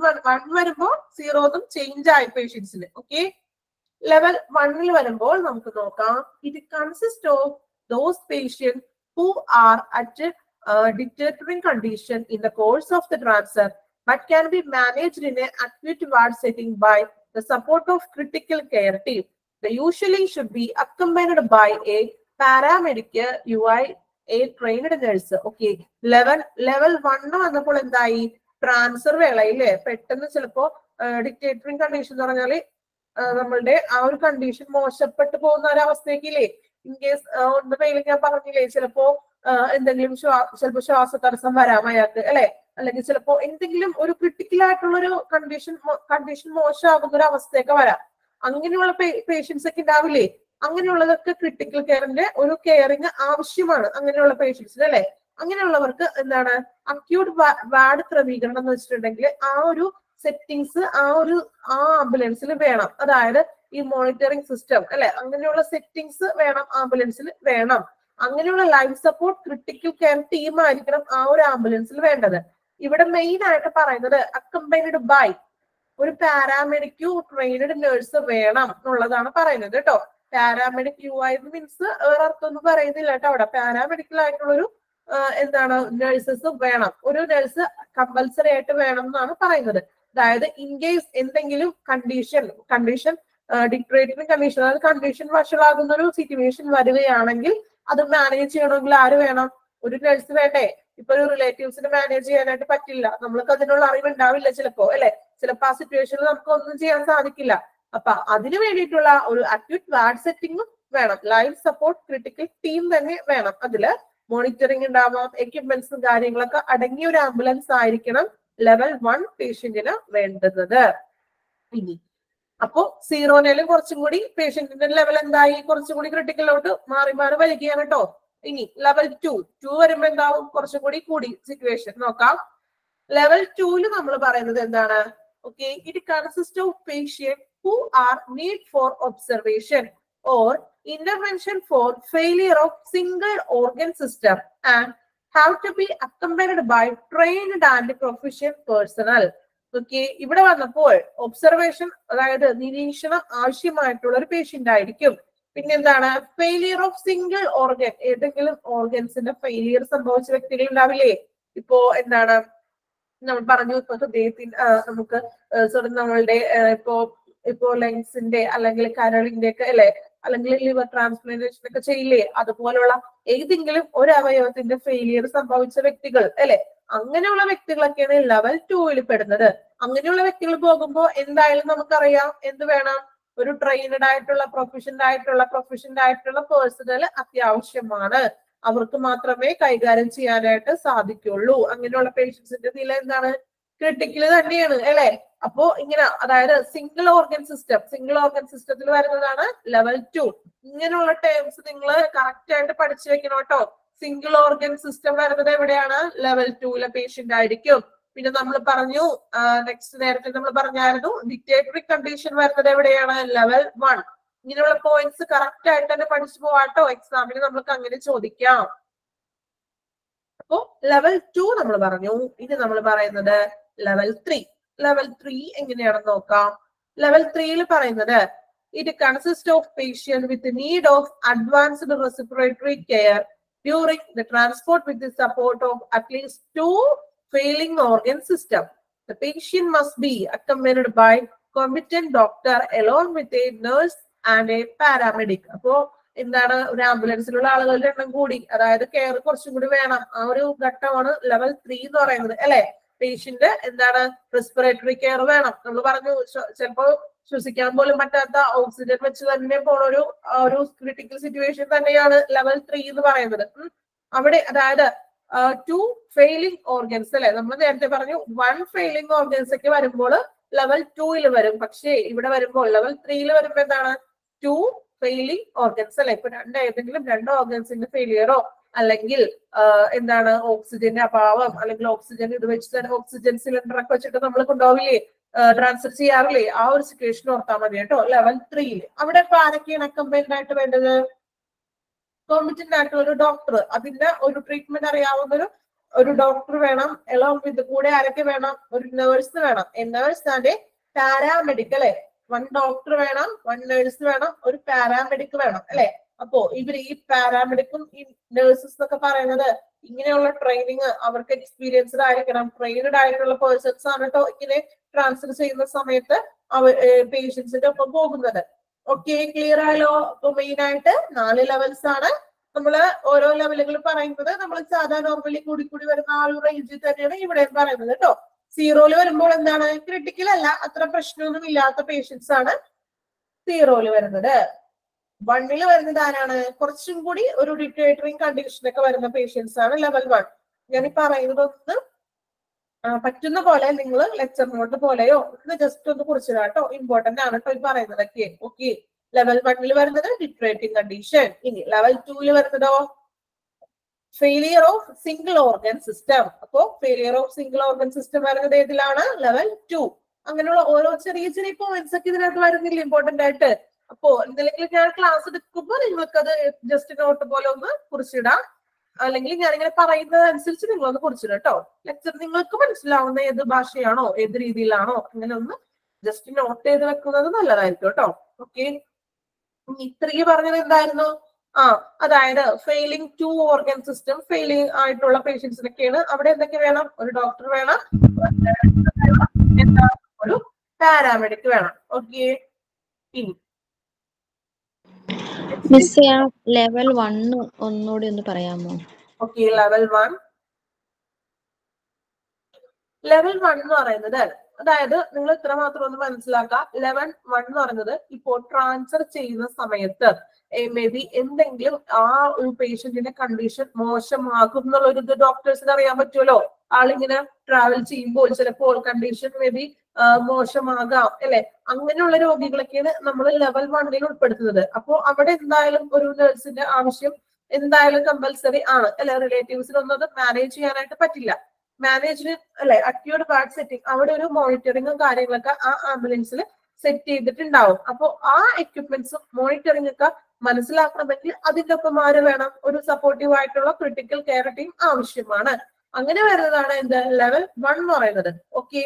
1 വരുമ്പോ 0 ചേഞ്ച് ആയി പേഷ്യൻസിന്. ഓക്കെ, ലെവൽ 1 വരുമ്പോൾ നമുക്ക് നോക്കാം. It consist of those patients who are at deteriorating condition in the course of the transfer, but can be managed in an acute ward setting by the support of critical care team. They usually should be accompanied by a paramedic, UI, a trained nurse. Okay, level 1 വന്നപ്പോൾ എന്തായി, transfer വേളയില്ലേ പെട്ടെന്ന് ചിലപ്പോ ഡിക്റ്റേറ്ററിങ് condition എന്ന് പറഞ്ഞാല് നമ്മളുടെ ആ ഒരു condition മോശപ്പെട്ടു പോകുന്ന ഒരു അവസ്ഥയ്ക്കില്ലേ. ഇൻ കേസ് ഒന്ന് പേരിൽ ഞാൻ പറഞ്ഞില്ലേ, ചിലപ്പോ എന്തെങ്കിലും ചിലപ്പോ ശ്വാസതടസ്സം വരാം അയാൾക്ക്, അല്ലെ, അല്ലെങ്കിൽ ചിലപ്പോ എന്തെങ്കിലും ഒരു ക്രിട്ടിക്കൽ ആയിട്ടുള്ള ഒരു കണ്ടീഷൻ മോശമാകുന്ന ഒരു അവസ്ഥയൊക്കെ വരാം. അങ്ങനെയുള്ള പേഷ്യൻസ് ഒക്കെ ഉണ്ടാവില്ലേ. അങ്ങനെയുള്ളതൊക്കെ ക്രിട്ടിക്കൽ കെയറിന്റെ ഒരു കെയറിങ് ആവശ്യമാണ് അങ്ങനെയുള്ള പേഷ്യൻസിന്, അല്ലെ. അങ്ങനെയുള്ളവർക്ക് എന്താണ് അക്യൂട്ട് വാർഡ് ക്രമീകരണം എന്ന് വെച്ചിട്ടുണ്ടെങ്കിൽ ആ ഒരു സെറ്റിങ്സ് ആ ആംബുലൻസിൽ വേണം. അതായത് ഈ മോണിറ്ററിംഗ് സിസ്റ്റം, അല്ലെ, അങ്ങനെയുള്ള സെറ്റിങ്സ് വേണം ആംബുലൻസിൽ വേണം. അങ്ങനെയുള്ള life support critical care team ആയിരിക്കണം ആ ഒരു ആംബുലൻസിൽ വേണ്ടത്. ഇവിടെ മെയിൻ ആയിട്ട് പറയുന്നത് അക്കംപൈനഡ് ബൈ ഒരു പാരാമെഡിക്കോ ട്രെയിനഡ് നഴ്സ് വേണം എന്നുള്ളതാണ് പറയുന്നത് കേട്ടോ. പാരാമെഡിക് UI മീൻസ് വേറെ അർത്ഥമൊന്നും പറയുന്നില്ല കേട്ടോ. അവിടെ പാരാമെഡിക്കൽ ആയിട്ടുള്ളൊരു എന്താണ് നഴ്സസ് വേണം. ഒരു നഴ്സ് കമ്പൽസറി ആയിട്ട് വേണം എന്നാണ് പറയുന്നത്. അതായത് ഇൻ കേസ് എന്തെങ്കിലും കണ്ടീഷൻ ഡിക്റ്റേറ്ററിംഗ് കണ്ടീഷൻ, അതായത് കണ്ടീഷൻ വഷളാകുന്ന ഒരു സിറ്റുവേഷൻ വരികയാണെങ്കിൽ അത് മാനേജ് ചെയ്യണമെങ്കിൽ ആര് വേണം, ഒരു നഴ്സ് വേണ്ടേ. ഇപ്പൊ ഒരു റിലേറ്റീവ്സിന് മാനേജ് ചെയ്യാനായിട്ട് പറ്റില്ല, നമ്മൾക്ക് അതിനുള്ള അറിവ് ഉണ്ടാവില്ല ചിലപ്പോ, അല്ലെ. ചിലപ്പോ ആ സിറ്റുവേഷനിൽ നമുക്ക് ഒന്നും ചെയ്യാൻ സാധിക്കില്ല. അപ്പൊ അതിന് വേണ്ടിയിട്ടുള്ള ഒരു അക്യൂട്ട് വാർഡ് സെറ്റിംഗും വേണം. ലൈഫ് സപ്പോർട്ട് ക്രിട്ടിക്കൽ ടീം തന്നെ വേണം. അതില് മോണിറ്ററിംഗ് ഉണ്ടാവാം, എക്യുപ്മെന്റ്സും കാര്യങ്ങളൊക്കെ അടങ്ങിയ ഒരു ആംബുലൻസ് ആയിരിക്കണം ലെവൽ 1 പേഷ്യന്റിന് വേണ്ടുന്നത്. ഇനി അപ്പോ 0 കുറച്ചും കൂടി പേഷ്യന്റിന്റെ ലെവൽ എന്തായി, കുറച്ചും കൂടി ക്രിട്ടിക്കലോട്ട് മാറി വരികയാണ് കേട്ടോ. ഇനി ലെവൽ 2 വരുമ്പോ എന്താവും, കുറച്ചും കൂടി സിറ്റുവേഷൻ നോക്കാം. ലെവൽ 2 നമ്മൾ പറയുന്നത് എന്താണ്, okay, it consist of patient who are need for observation or intervention for failure of single organ system and have to be accompanied by trained and proficient personnel. Okay, ഇവിടെ വന്നപ്പോൾ observation, അതായത് നിരീക്ഷണം ആവശ്യമായിട്ടുള്ള ഒരു patient ആയിരിക്കും. പിന്നെന്താണ്, failure of single organ, ഏതെങ്കിലും ഓർഗൻസിന്റെ failure സംഭവിച്ച വ്യക്തികൾ ഉണ്ടാവില്ലേ. ഇപ്പോ എന്താണ് നമ്മൾ പറഞ്ഞു ഇപ്പൊ ഹൃദയത്തിന് നമുക്ക് നമ്മളുടെ ഇപ്പോ ലങ്സിന്റെ അല്ലെങ്കിൽ കരളിന്റെ ഒക്കെ അല്ലെ, അല്ലെങ്കിൽ ലിവർ ട്രാൻസ്പ്ലാന്റേഷൻ ഒക്കെ ചെയ്യില്ലേ, അതുപോലുള്ള ഏതെങ്കിലും ഒരു അവയവത്തിന്റെ ഫെയിലിയർ സംഭവിച്ച വ്യക്തികൾ അല്ലെ, അങ്ങനെയുള്ള വ്യക്തികളൊക്കെയാണ് ലെവൽ 2 പെടുന്നത്. അങ്ങനെയുള്ള വ്യക്തികൾ പോകുമ്പോൾ എന്തായാലും നമുക്കറിയാം എന്ത് വേണം, ഒരു ട്രെയിനഡ് ആയിട്ടുള്ള പ്രൊഫഷണൽ ആയിട്ടുള്ള പേഴ്സണൽ അത്യാവശ്യമാണ്. അവർക്ക് മാത്രമേ കൈകാര്യം ചെയ്യാനായിട്ട് സാധിക്കുള്ളൂ. അങ്ങനെയുള്ള പേഷ്യൻസിന്റെ നില എന്താണ്, ക്രിട്ടിക്കൽ തന്നെയാണ് അല്ലെ. അപ്പോ ഇങ്ങനെ അതായത് സിംഗിൾ ഓർഗൻ സിസ്റ്റത്തിൽ വരുന്നതാണ് ലെവൽ 2. ഇങ്ങനെയുള്ള ടേംസ് നിങ്ങൾ കറക്റ്റ് ആയിട്ട് പഠിച്ചു വെക്കണം കേട്ടോ. സിംഗിൾ ഓർഗൻ സിസ്റ്റം വരുന്നത് എവിടെയാണ്, ലെവൽ 2 പേഷ്യന്റ് ആയിരിക്കും. പിന്നെ നമ്മൾ പറഞ്ഞു നേരത്തെ നമ്മൾ പറഞ്ഞായിരുന്നു ഡിക്റ്റേറ്ററി കണ്ടീഷൻ വരുന്നത് എവിടെയാണ്, ലെവൽ 1. ഇങ്ങനെയുള്ള പോയിന്റ്സ് കറക്റ്റ് ആയിട്ട് തന്നെ പഠിച്ചു പോവാട്ടോ, എക്സാമിന് നമുക്ക് അങ്ങനെ ചോദിക്കാം. അപ്പോ ലെവൽ 2 നമ്മൾ പറഞ്ഞു. ഇനി നമ്മൾ പറയുന്നത് ലെവൽ 3. ലെവൽ 3 എങ്ങനെയാണെന്ന് നോക്കാം. ലെവൽ 3 പറയുന്നത് it consist of patient with need of advanced respiratory care during the transport with the support of at least 2 failing organ system. The patient must be accompanied by competent doctor along with a nurse and a paramedic. അപ്പോ എന്താണ്, ഒരു ആംബുലൻസിലുള്ള ആളുകളുടെ എണ്ണം കൂടി, അതായത് care കുറച്ചും കൂടി വേണം. ആ ഒരു ഘട്ടമാണ് ലെവൽ 3 എന്ന് പറയുന്നത് അല്ലെ. പേഷ്യന്റ് എന്താണ്, റെസ്പിറേറ്ററി കെയർ വേണം. നമ്മൾ പറഞ്ഞു ചിലപ്പോ ശ്വസിക്കാൻ പോലും പറ്റാത്ത ഓക്സിജൻ വെച്ച് തന്നെ പോണ ഒരു ക്രിട്ടിക്കൽ സിറ്റുവേഷൻ തന്നെയാണ് ലെവൽ 3 എന്ന് പറയുന്നത്. അവിടെ അതായത് 2 ഫെയിലിംഗ് ഓർഗൻസ് അല്ലെ, നമ്മൾ നേരത്തെ പറഞ്ഞു 1 ഫെയിലിംഗ് ഓർഗൻസ് ഒക്കെ വരുമ്പോൾ ലെവൽ 2 വരും. പക്ഷേ ഇവിടെ വരുമ്പോൾ ലെവൽ 3 വരുമ്പോൾ എന്താണ്, 2 ഫെയിലിംഗ് ഓർഗൻസ് അല്ലെ. ഇപ്പൊ ഏതെങ്കിലും 2 ഓർഗൻസിന്റെ ഫെയിലിയറോ അല്ലെങ്കിൽ എന്താണ് ഓക്സിജന്റെ അഭാവം, അല്ലെങ്കിൽ ഓക്സിജൻ ഇത് വെച്ച് തന്നെ ഓക്സിജൻ സിലിണ്ടർ ഒക്കെ വെച്ചിട്ട് നമ്മൾ കൊണ്ടുപോകില്ലേ, ട്രാൻസ്ഫർ ചെയ്യാറില്ലേ, ആ ഒരു സിറ്റുവേഷൻ ഓർത്താൽ മതി കേട്ടോ. ലെവൽ 3 അവിടെ ഇപ്പൊ ആരൊക്കെയാണ് അക്കമ്പൈൻഡ് ആയിട്ട് വേണ്ടത്, കോമ്പറ്റന്റ് ആയിട്ടുള്ള ഒരു ഡോക്ടർ, അതിന്റെ ഒരു ട്രീറ്റ്മെന്റ് അറിയാവുന്ന ഒരു ഡോക്ടർ വേണം. എലോങ് വിത്ത് കൂടെ ആരൊക്കെ വേണം, ഒരു നേഴ്സ് വേണം. നേഴ്സ് ആൻഡ് പാരാമെഡിക് അല്ലെ. 1 ഡോക്ടർ വേണം, 1 നേഴ്സ് വേണം, ഒരു പാരാമെഡിക് വേണം അല്ലെ. അപ്പോ ഈ പാരാമെഡിക്കും ഈ നേഴ്സസ് എന്നൊക്കെ പറയുന്നത് ഇങ്ങനെയുള്ള ട്രെയിനിങ് അവർക്ക് എക്സ്പീരിയൻസ്ഡ് ആയിരിക്കണം. ട്രെയിനഡ് ആയിട്ടുള്ള പേഴ്സൺസ് ആണ് കേട്ടോ ഇങ്ങനെ ട്രാൻസ്ഫർ ചെയ്യുന്ന സമയത്ത് പേഷ്യൻസിന്റെ ഒപ്പം പോകുന്നത്. ഓക്കെ, ക്ലിയർ ആയല്ലോ. അപ്പൊ മെയിൻ ആയിട്ട് 4 ലെവൽസ് ആണ്. നമ്മള് ഓരോ ലെവലുകൾ പറയുന്നത് നമ്മൾ സാധാരണ നോർമലി കൂടി വരുന്ന ആ ഒരു റേഞ്ചിൽ തന്നെയാണ് ഇവിടെ പറയുന്നത് കേട്ടോ. 0 വരുമ്പോൾ എന്താണ്, ക്രിട്ടിക്കൽ അല്ല, അത്ര പ്രശ്നമൊന്നും ഇല്ലാത്ത പേഷ്യൻസ് ആണ് 0 വരുന്നത്. 1 വരുന്നത് ആരാണ്, കുറച്ചും കൂടി ഒരു ഡിറ്റേറ്ററിങ് കണ്ടീഷൻ ഒക്കെ വരുന്ന പേഷ്യൻസ് ആണ് ലെവൽ 1. ഞാൻ ഈ പറയുന്നതൊന്ന് പറ്റുന്ന പോലെ നിങ്ങൾ ലെക്ചർ നോട്ട് പോലെയോ ഒന്ന് ജസ്റ്റ് ഒന്ന് കുറിച്ചിടാം കേട്ടോ. ഇമ്പോർട്ടന്റ് ആണ് കേട്ടോ ഈ പറയുന്നതൊക്കെ. ഓക്കെ, ലെവൽ 1 വരുന്നത് ഡിറ്ററേറ്റിംഗ് കണ്ടീഷൻ. ഇനി ലെവൽ 2 വരുന്നതോ failure of single organ system. അപ്പോ failure of single organ system വരുന്നത് ഏതിലാണ്, ലെവൽ 2. അങ്ങനെയുള്ള ഓരോ ചെറിയ പോയിന്റ്സ് ഒക്കെ ഇതിനകത്ത് വരുന്നില്ല ഇമ്പോർട്ടന്റ് ആയിട്ട്. അപ്പോ എന്തെങ്കിലും ഞാൻ ക്ലാസ് എടുക്കുമ്പോൾ നിങ്ങൾക്കത് ജസ്റ്റ് നോട്ട് പോലെ ഒന്ന് കുറിച്ചിടാം, അല്ലെങ്കിൽ ഞാനിങ്ങനെ പറയുന്നത് അനുസരിച്ച് നിങ്ങളൊന്ന് കുറിച്ചിടാം കേട്ടോ. ലെക്ചർ നിങ്ങൾക്ക് മനസ്സിലാവുന്ന ഏത് ഭാഷയാണോ ഏത് രീതിയിലാണോ അങ്ങനെ ഒന്ന് ജസ്റ്റ് നോട്ട് ചെയ്ത് വെക്കുന്നത് നല്ലതായിരിക്കും കേട്ടോ. ഓക്കെ, 3 പറഞ്ഞത് എന്തായിരുന്നു, അതായത് ഫെയിലിംഗ് 2 ഓർഗൻ സിസ്റ്റം ഫെയിലിംഗ് ആയിട്ടുള്ള പേഷ്യൻസിനൊക്കെയാണ്. അവിടെ എന്തൊക്കെ വേണം, ഒരു ഡോക്ടർ വേണം, ഒരു പാരാമെഡിക് വേണം. ഓക്കെ, ഇനി ലെവൽ 1 ഒന്നുകൂടി ഒന്ന് പറയാമോ? ഓക്കെ, ലെവൽ 1 എന്ന് പറയുന്നത് അതായത് നിങ്ങൾ ഇത്ര മാത്രം ഒന്ന് മനസ്സിലാക്കാം. ലെവൽ 1 എന്ന് പറയുന്നത് ഇപ്പോൾ ട്രാൻസ്ഫർ ചെയ്യുന്ന സമയത്ത് മേ ബി എന്തെങ്കിലും ആ ഒരു പേഷ്യന്റിന്റെ കണ്ടീഷൻ മോശമാകും എന്നുള്ള ഒരു ഇത് ഡോക്ടേഴ്സിന് അറിയാൻ പറ്റുമല്ലോ. ആളിങ്ങനെ ട്രാവൽ ചെയ്യുമ്പോൾ ചിലപ്പോൾ കണ്ടീഷൻ മേ ബി മോശമാകാം അല്ലെ. അങ്ങനെയുള്ള രോഗികളൊക്കെയാണ് നമ്മൾ ലെവൽ 1 ഉൾപ്പെടുത്തുന്നത്. അപ്പോൾ അവിടെ എന്തായാലും ഒരു നഴ്സിന്റെ ആവശ്യം എന്തായാലും കമ്പൽസറി ആണ് അല്ലെ. റിലേറ്റീവ്സിനൊന്നും അത് മാനേജ് ചെയ്യാനായിട്ട് പറ്റില്ല. മാനേജ് അല്ലെ, അക്യൂട്ട് വാർഡ് സെറ്റിംഗ് അവിടെ ഒരു മോണിറ്ററിങ്ങും കാര്യങ്ങളൊക്കെ ആ ആംബുലൻസിൽ സെറ്റ് ചെയ്തിട്ടുണ്ടാവും. അപ്പൊ ആ എക്യുപ്മെന്റ്സും മോണിറ്ററിംഗ് ഒക്കെ മനസ്സിലാക്കണമെങ്കിൽ അതിന്റെ ഒപ്പം ആര് വേണം, ഒരു സപ്പോർട്ടീവ് ആയിട്ടുള്ള ക്രിട്ടിക്കൽ കെയർ ടീം ആവശ്യമാണ്. അങ്ങനെ വരുന്നതാണ് എന്ത് ലെവൽ 1 എന്ന് പറയുന്നത്. ഓക്കെ,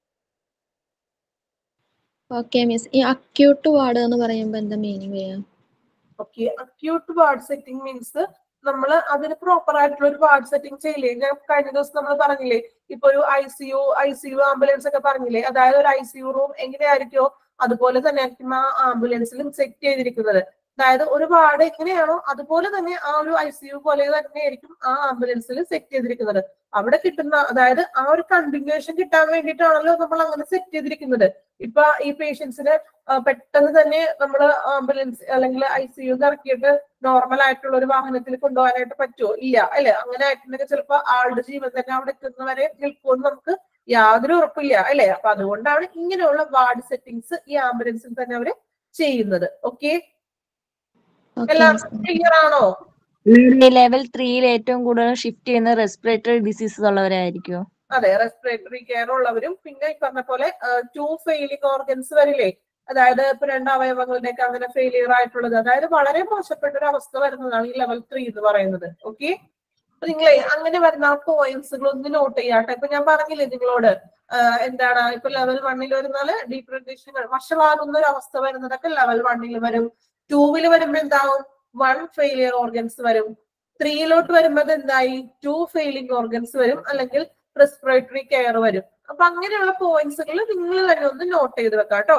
മിസ്, ഈ അക്യൂട്ട് വാർഡ് എന്ന് പറയുമ്പോൾ എന്താ മീനിങ് ചെയ്യാം? Okay, acute ward setting means നമ്മൾ അതിന് പ്രോപ്പർ ആയിട്ടുള്ള ഒരു വാർഡ് സെറ്റിംഗ് ചെയ്യില്ലേ? ഞാൻ കഴിഞ്ഞ ദിവസം നമ്മൾ പറഞ്ഞില്ലേ, ഇപ്പൊ ഒരു ഐസിയു ആംബുലൻസ് ഒക്കെ പറഞ്ഞില്ലേ, അതായത് ഒരു ഐസിയു റൂം എങ്ങനെയായിരിക്കോ അതുപോലെ തന്നെ ആയിരിക്കും ആ ആംബുലൻസിലും സെറ്റ് ചെയ്തിരിക്കുന്നത്. അതായത് ഒരു വാർഡ് എങ്ങനെയാണോ അതുപോലെ തന്നെ ആ ഒരു ഐസിയു പോലെ തന്നെയായിരിക്കും ആ ആംബുലൻസിൽ സെറ്റ് ചെയ്തിരിക്കുന്നത്. അവിടെ കിട്ടുന്ന, അതായത് ആ ഒരു കണ്ടിന്യൂഷൻ കിട്ടാൻ വേണ്ടിയിട്ടാണല്ലോ നമ്മൾ അങ്ങനെ സെറ്റ് ചെയ്തിരിക്കുന്നത്. ഇപ്പൊ ഈ പേഷ്യൻസിന് പെട്ടെന്ന് തന്നെ നമ്മൾ ആംബുലൻസ് അല്ലെങ്കിൽ ഐസിയു ഇറക്കിയിട്ട് നോർമൽ ആയിട്ടുള്ള ഒരു വാഹനത്തിൽ കൊണ്ടുപോകാനായിട്ട് പറ്റുമോ? ഇല്ല അല്ലെ? അങ്ങനെ ആയിട്ടുണ്ടെങ്കിൽ ചിലപ്പോൾ ആളുടെ ജീവൻ തന്നെ അവിടെ എത്തുന്നവരെ നിൽക്കുമെന്ന് നമുക്ക് യാതൊരു ഉറപ്പില്ല അല്ലെ? അപ്പൊ അതുകൊണ്ടാണ് ഇങ്ങനെയുള്ള വാർഡ് സെറ്റിംഗ്സ് ഈ ആംബുലൻസിൽ തന്നെ അവര് ചെയ്യുന്നത്. ഓക്കെ, എല്ലാവർക്കും ക്ലിയർ ആണോ? ലെവൽ 3 ഏറ്റവും കൂടുതൽ ഷിഫ്റ്റ് ചെയ്യുന്ന റെസ്പിറേറ്ററി ഡിസീസസ് ഉള്ളവരായിരിക്കും. അതെ, റെസ്പിറേറ്ററി കെയർ ഉള്ളവരും പിന്നെ ഈ പറഞ്ഞ പോലെ 2 ഫെയിലിംഗ് ഓർഗൻസ് വരില്ലേ, അതായത് ഇപ്പൊ 2 അവയവങ്ങളുടെയൊക്കെ അങ്ങനെ ഫെയിലിയർ ആയിട്ടുള്ളത്, അതായത് വളരെ മോശപ്പെട്ട ഒരു അവസ്ഥ വരുന്നതാണ് ഈ ലെവൽ 3 എന്ന് പറയുന്നത്. ഓക്കെ, അപ്പൊ നിങ്ങളെ അങ്ങനെ വരുന്ന ആ പോയിന്റ്സുകൾ ഒന്ന് നോട്ട് ചെയ്യാട്ടെ. ഇപ്പൊ ഞാൻ പറഞ്ഞില്ലേ നിങ്ങളോട്, എന്താണ് ഇപ്പൊ ലെവൽ 1 വരുന്നാല് ഡീപ്രഡേഷൻ വഷളാകുന്ന ഒരു അവസ്ഥ വരുന്നതൊക്കെ ലെവൽ 1 വരും. 2 വരുമ്പോ എന്താവും? 1 ഫെയിലിയർ ഓർഗൻസ് വരും. 3 വരുമ്പോ എന്തായി? 2 ഫെയിലിംഗ് ഓർഗൻസ് വരും, അല്ലെങ്കിൽ റെസ്പിറേറ്ററി കെയർ വരും. അപ്പൊ അങ്ങനെയുള്ള പോയിന്റ്സുകൾ നിങ്ങൾ തന്നെ ഒന്ന് നോട്ട് ചെയ്ത് വെക്കാം കേട്ടോ.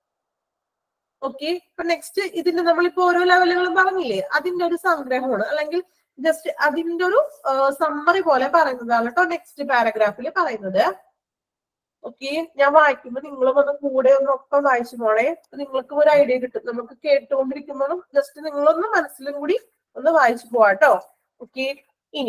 ഓക്കെ, ഇപ്പൊ നെക്സ്റ്റ് ഇതിന്റെ നമ്മളിപ്പോ ഓരോ ലെവലുകളും പറഞ്ഞില്ലേ, അതിന്റെ ഒരു സംഗ്രഹമാണ്, അല്ലെങ്കിൽ ജസ്റ്റ് അതിന്റെ ഒരു സമ്മറി പോലെ പറയുന്നതാണ് കേട്ടോ നെക്സ്റ്റ് പാരഗ്രാഫിൽ പറയുന്നത്. ഓക്കെ, ഞാൻ വായിക്കുമ്പോൾ നിങ്ങളും ഒന്ന് കൂടെ ഒന്ന് ഒപ്പം വായിച്ചു പോണേ, നിങ്ങൾക്കും ഒരു ഐഡിയ കിട്ടും. നമുക്ക് കേട്ടുകൊണ്ടിരിക്കുമ്പോഴും ജസ്റ്റ് നിങ്ങളൊന്ന് മനസ്സിലും കൂടി ഒന്ന് വായിച്ചു പോവാട്ടോ. ഓക്കെ, ഇനി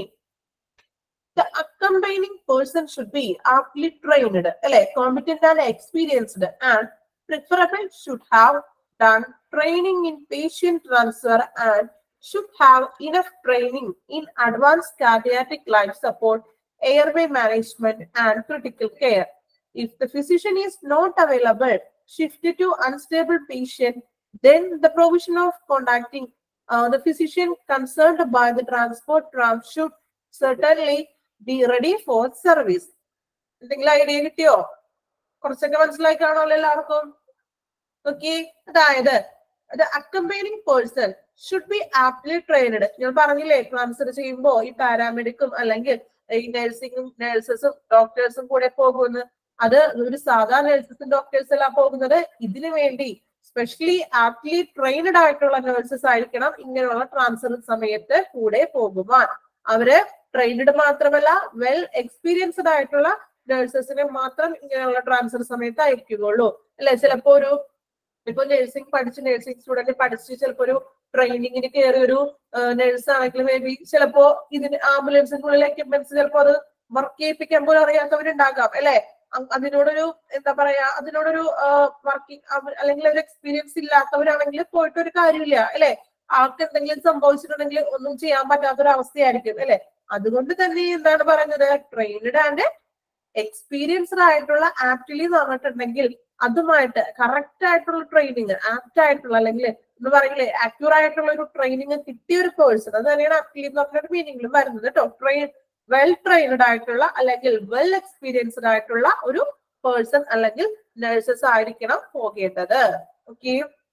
the accompanying person should be aptly trained, competent and experienced, and preferably should have done training in patient transfer and should have enough training in advanced cardiac life support, airway management, and critical care. If the physician is not available, shifted to unstable patient, then the provision of contacting the physician concerned by the transport tram should certainly be ready for service. എന്തെങ്കിലും idea കിട്ടിയോ? കുറച്ചൊക്കെ മനസ്സിലായി കാണുമല്ലോ എല്ലാവർക്കും. Okay, അതായത് accompanying person should be aptly trained. ഞാൻ പറഞ്ഞില്ലേ, transfer ചെയ്യുമ്പോ ഈ പാരാമെഡിക്കും അല്ലെങ്കിൽ ഈ നഴ്സസും ഡോക്ടേഴ്സും കൂടെ പോകുന്നു. അത് ഒരു സാധാ നഴ്സസും ഡോക്ടേഴ്സും എല്ലാം പോകുന്നത് ഇതിനു വേണ്ടി സ്പെഷ്യലി ആപ്റ്റ്ലി ട്രെയിൻഡ് ആയിട്ടുള്ള നഴ്സസ് ആയിരിക്കണം ഇങ്ങനെയുള്ള ട്രാൻസ്ഫർ സമയത്ത് കൂടെ പോകുവാൻ. അവര് ട്രെയിൻഡ് മാത്രമല്ല, വെൽ എക്സ്പീരിയൻസ്ഡ് ആയിട്ടുള്ള നഴ്സസിനെ മാത്രം ഇങ്ങനെയുള്ള ട്രാൻസ്ഫർ സമയത്ത് അയക്കുകയുള്ളൂ അല്ലെ? ചിലപ്പോ ഇപ്പൊ നഴ്സിംഗ് സ്റ്റുഡന്റ് പഠിച്ച് ചിലപ്പോ ഒരു ട്രെയിനിങ്ങിന് കയറിയ ഒരു നഴ്സ് ആണെങ്കിൽ മേ ബി ചിലപ്പോ ഇതിന് ആംബുലൻസിനുള്ളിൽ എക്യുപ്മെന്റ്സ് ചിലപ്പോ അത് വർക്ക് ചെയ്യിപ്പിക്കാൻ പോലും അറിയാത്തവരുണ്ടാകാം അല്ലെ? അതിനോടൊരു എന്താ പറയാ, അതിനോടൊരു വർക്കിംഗ് അല്ലെങ്കിൽ ഒരു എക്സ്പീരിയൻസ് ഇല്ലാത്തവരാണെങ്കിൽ പോയിട്ട് ഒരു കാര്യമില്ല അല്ലെ? ആൾക്ക് എന്തെങ്കിലും സംഭവിച്ചിട്ടുണ്ടെങ്കിൽ ഒന്നും ചെയ്യാൻ പറ്റാത്തൊരവസ്ഥയായിരിക്കും അല്ലെ? അതുകൊണ്ട് തന്നെ എന്താണ് പറയുന്നത്, ട്രെയിൻഡ് ആൻഡ് എക്സ്പീരിയൻസ്ഡ് ആയിട്ടുള്ള ആപ്റ്റ്ലി എന്ന് പറഞ്ഞിട്ടുണ്ടെങ്കിൽ അതുമായിട്ട് കറക്റ്റ് ആയിട്ടുള്ള ട്രെയിനിങ്, ആപ്റ്റ് ആയിട്ടുള്ള അല്ലെങ്കിൽ എന്ന് പറയില്ലേ ആക്യൂർ ആയിട്ടുള്ള ഒരു ട്രെയിനിങ് കിട്ടിയ ഒരു പേഴ്സൺ, അത് തന്നെയാണ് ആപ്റ്റ്ലി എന്ന് പറഞ്ഞൊരു മീനിങ്ങിലും വരുന്നത് കേട്ടോ. വെൽ ട്രെയിൻഡ് ആയിട്ടുള്ള അല്ലെങ്കിൽ വെൽ എക്സ്പീരിയൻസ്ഡ് ആയിട്ടുള്ള ഒരു പേഴ്സൺ അല്ലെങ്കിൽ നഴ്സസ് ആയിരിക്കണം പോകേണ്ടത്. ഓക്കെ,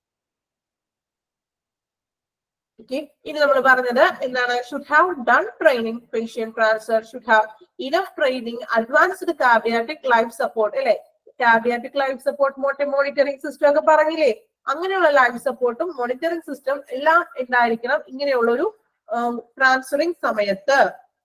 ഇനി നമ്മൾ പറഞ്ഞത് എന്താണ്? Should have done training patient transfer, should have enough training, advanced cardiac life support അല്ലെ? Cardiac life support, monitoring system ഒക്കെ പറഞ്ഞില്ലേ, അങ്ങനെയുള്ള ലൈഫ് സപ്പോർട്ടും മോണിറ്ററിംഗ് സിസ്റ്റം എല്ലാം ഉണ്ടായിരിക്കണം ഇങ്ങനെയുള്ള ഒരു ട്രാൻസ്ഫറിങ് സമയത്ത്.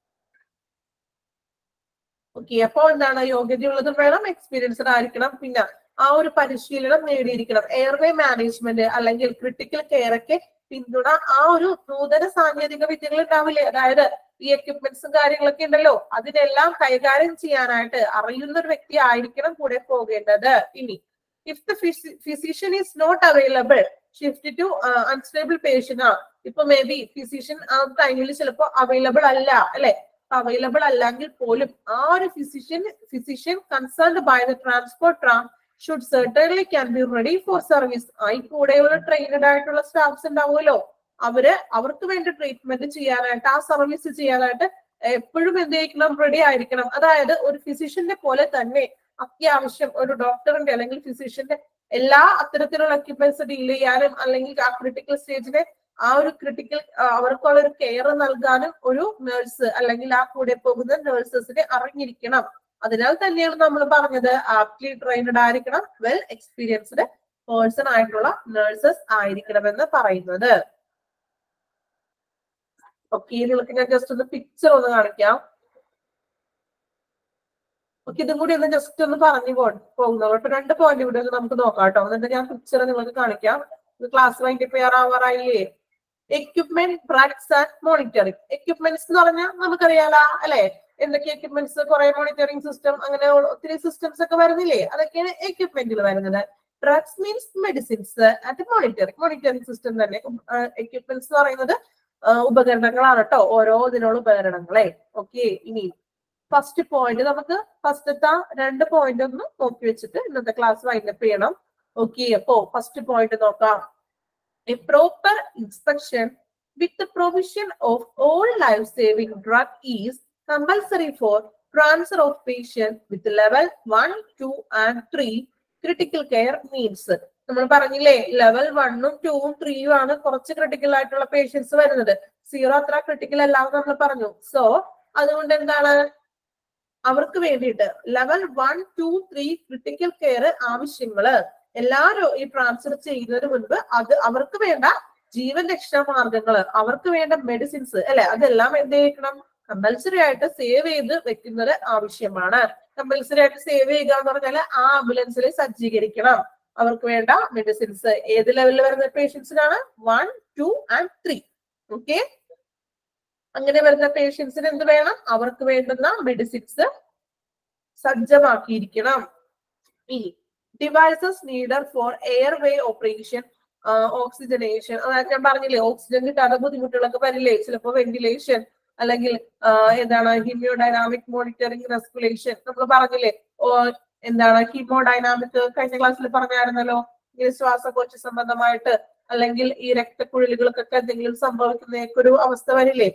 ഓക്കെ, അപ്പൊ എന്താണ്? യോഗ്യതയുള്ളതും വേണം, എക്സ്പീരിയൻസ്ഡ് ആയിരിക്കണം, പിന്നെ ആ ഒരു പരിശീലനം നേടിയിരിക്കണം. എയർവേ മാനേജ്മെന്റ് അല്ലെങ്കിൽ ക്രിട്ടിക്കൽ കെയർ ഒക്കെ പിന്തുണ, ആ ഒരു നൂതന സാങ്കേതിക വിദ്യകൾ ഉണ്ടാവില്ലേ, അതായത് ഈ എക്യുപ്മെന്റ്സും കാര്യങ്ങളൊക്കെ ഉണ്ടല്ലോ, അതിനെല്ലാം കൈകാര്യം ചെയ്യാനായിട്ട് അറിയുന്ന ഒരു വ്യക്തി ആയിരിക്കണം കൂടെ പോകേണ്ടത്. ഇനി if the physician is not available, shift to unstable patient. ഇപ്പൊ മേ ബി ഫിസിഷ്യൻ ആ ടൈമിൽ ചിലപ്പോ അവൈലബിൾ അല്ല അല്ലെ? അവൈലബിൾ അല്ലെങ്കിൽ പോലും ആ ഒരു physician concerned by the transport team should certainly can be ready for service. ആയി കൂടെയുള്ള ട്രെയിനഡ് ആയിട്ടുള്ള സ്റ്റാഫ്സ് ഉണ്ടാവുമല്ലോ, അവർക്ക് വേണ്ടി ട്രീറ്റ്മെന്റ് ചെയ്യാനായിട്ട്, ആ സർവീസ് ചെയ്യാനായിട്ട് എപ്പോഴും എന്ത് ചെയ്യണം? റെഡി ആയിരിക്കണം. അതായത് ഒരു ഫിസിഷ്യന്റെ പോലെ തന്നെ അത്യാവശ്യം ഒരു ഡോക്ടറിന്റെ അല്ലെങ്കിൽ ഫിസിഷ്യന്റെ എല്ലാ അത്തരത്തിലുള്ള എക്യുപ്മെന്റ്സ് ഡീൽ ചെയ്യാനും അല്ലെങ്കിൽ ആ ക്രിട്ടിക്കൽ സ്റ്റേജിനെ ആ ഒരു ക്രിട്ടിക്കൽ അവർക്കുള്ള ഒരു കെയർ നൽകാനും ഒരു നേഴ്സ് അല്ലെങ്കിൽ ആ കൂടെ പോകുന്ന നേഴ്സസിനെ അറിഞ്ഞിരിക്കണം. അതിനാൽ തന്നെയാണ് നമ്മൾ പറഞ്ഞത് ആപ്റ്റ്ലി ട്രെയിൻഡ് ആയിരിക്കണം, വെൽ എക്സ്പീരിയൻസ്ഡ് പേഴ്സൺ ആയിട്ടുള്ള നേഴ്സസ് ആയിരിക്കണമെന്ന് പറയുന്നത്. ഓക്കെ, നിങ്ങൾക്ക് ഞാൻ ജസ്റ്റ് ഒന്ന് പിക്ചർ ഒന്ന് കാണിക്കാം. ഓക്കെ, ഇതും കൂടി ഒന്ന് ജസ്റ്റ് ഒന്ന് പറഞ്ഞു പോകുന്നത്. ഇപ്പൊ 2 പോയിന്റ് കൂടി ഒന്ന് നമുക്ക് നോക്കാം കേട്ടോ. എന്നിട്ട് ഞാൻ പിക്ചർ നിങ്ങൾക്ക് കാണിക്കാം. ക്ലാസ് വൈൻഡ് ആവാറായില്ലേ? Equipment, drugs and monitoring. Equipments എന്ന് പറഞ്ഞാൽ നമുക്കറിയാലോ അല്ലെ, എന്തൊക്കെ എക്യുപ്മെന്റ്സ്, കുറെ മോണിറ്ററിംഗ് സിസ്റ്റം, അങ്ങനെ ഒത്തിരി സിസ്റ്റംസ് ഒക്കെ വരുന്നില്ലേ, അതൊക്കെയാണ് എക്യുപ്മെന്റിൽ വരുന്നത്. Drugs means medicines and monitoring system തന്നെ. എക്യുപ്മെന്റ്സ് എന്ന് പറയുന്നത് ഉപകരണങ്ങളാണ് കേട്ടോ, ഓരോ ഇതിനുള്ള ഉപകരണങ്ങളെ. ഓക്കെ, ഇനി ഫസ്റ്റ് പോയിന്റ് നമുക്ക് ഫസ്റ്റത്തെ 2 പോയിന്റ് ഒന്ന് നോക്കി വെച്ചിട്ട് ഇന്നത്തെ ക്ലാസ് വൈൻഡപ്പ് ചെയ്യണം. ഓക്കെ, അപ്പോ ഫസ്റ്റ് പോയിന്റ് നോക്കാം. A proper inspection with the provision of all life-saving drug is compulsory for transfer of patient with level 1, 2 and 3 critical care needs. നമ്മൾ പറഞ്ഞില്ലേ ലെവൽ 1ഉം 2ഉം 3ഉം ആണ് കുറച്ച് ക്രിട്ടിക്കൽ ആയിട്ടുള്ള പേഷ്യൻസ് വരുന്നത്. 0 അത്ര ക്രിട്ടിക്കൽ അല്ലാതെ നമ്മൾ പറഞ്ഞു. സോ അതുകൊണ്ട് എന്താണ്, അവർക്ക് വേണ്ടിയിട്ട് ലെവൽ 1, 2, 3 ക്രിട്ടിക്കൽ കെയർ ആവശ്യങ്ങള് എല്ലാരും ഈ ട്രാൻസ്ഫർ ചെയ്യുന്നതിന് മുൻപ് അത് അവർക്ക് വേണ്ട ജീവൻ രക്ഷാ മാർഗങ്ങള്, അവർക്ക് വേണ്ട മെഡിസിൻസ് അല്ലെ, അതെല്ലാം എന്ത് ചെയ്യണം, കമ്പൽസറി ആയിട്ട് സേവ് ചെയ്ത് വെക്കുന്നത് ആവശ്യമാണ്. കമ്പൽസറി ആയിട്ട് സേവ് ചെയ്യുക എന്ന് പറഞ്ഞാൽ ആ ആംബുലൻസിൽ സജ്ജീകരിക്കണം അവർക്ക് വേണ്ട മെഡിസിൻസ്. ഏത് ലെവലിൽ വരുന്ന പേഷ്യൻസിനാണ്? 1, 2 and 3. ഓക്കെ, അങ്ങനെ വരുന്ന പേഷ്യൻസിന് എന്ത് വേണം? അവർക്ക് വേണ്ടുന്ന മെഡിസിൻസ് സജ്ജമാക്കിയിരിക്കണം. ഇനി devices needed for airway operation, oxygenation. അതായത് ഞാൻ പറഞ്ഞില്ലേ ഓക്സിജൻ കിട്ടാതെ ബുദ്ധിമുട്ടുകളൊക്കെ വരില്ലേ, ചിലപ്പോൾ വെന്റിലേഷൻ അല്ലെങ്കിൽ എന്താണ് ഹീമിയോഡൈനാമിക് മോണിറ്ററിംഗ് റെസ്പിറേഷൻ. നമ്മൾ പറഞ്ഞില്ലേ എന്താണ് ഹീമോഡൈനാമിക്, കഴിഞ്ഞ ക്ലാസ്സിൽ പറഞ്ഞായിരുന്നല്ലോ. ഇങ്ങനെ ശ്വാസകോശ സംബന്ധമായിട്ട് അല്ലെങ്കിൽ ഈ രക്തക്കുഴലുകൾക്കൊക്കെ എന്തെങ്കിലും സംഭവിക്കുന്നേക്കൊരു അവസ്ഥ വരില്ലേ,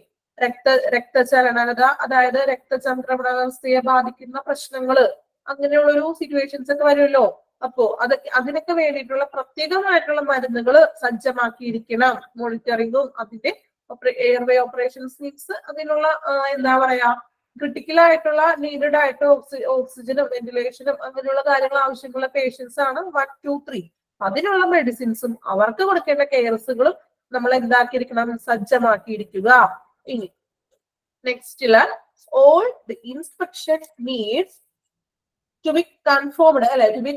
രക്തചലനത, അതായത് രക്തചംക്രമണ വ്യവസ്ഥയെ ബാധിക്കുന്ന പ്രശ്നങ്ങള്, അങ്ങനെയുള്ളൊരു സിറ്റുവേഷൻസ് ഒക്കെ വരുമല്ലോ. അപ്പോ അതിനൊക്കെ വേണ്ടിയിട്ടുള്ള പ്രത്യേകമായിട്ടുള്ള മരുന്നുകൾ സജ്ജമാക്കിയിരിക്കണം. മോണിറ്ററിംഗും അതിന്റെ എയർവേ ഓപ്പറേഷൻസ് മീൻസ് അതിനുള്ള എന്താ പറയാ ക്രിട്ടിക്കൽ ആയിട്ടുള്ള നീഡഡ് ആയിട്ട് ഓക്സിജനും വെന്റിലേഷനും അങ്ങനെയുള്ള കാര്യങ്ങൾ ആവശ്യമുള്ള പേഷ്യൻസ് ആണ് 1, 2, 3. അതിനുള്ള മെഡിസിൻസും അവർക്ക് കൊടുക്കേണ്ട കെയർസുകളും നമ്മൾ എന്താക്കിയിരിക്കണം, സജ്ജമാക്കിയിരിക്കുക. ഇനി നെക്സ്റ്റില് all the inspection needs to be confirmed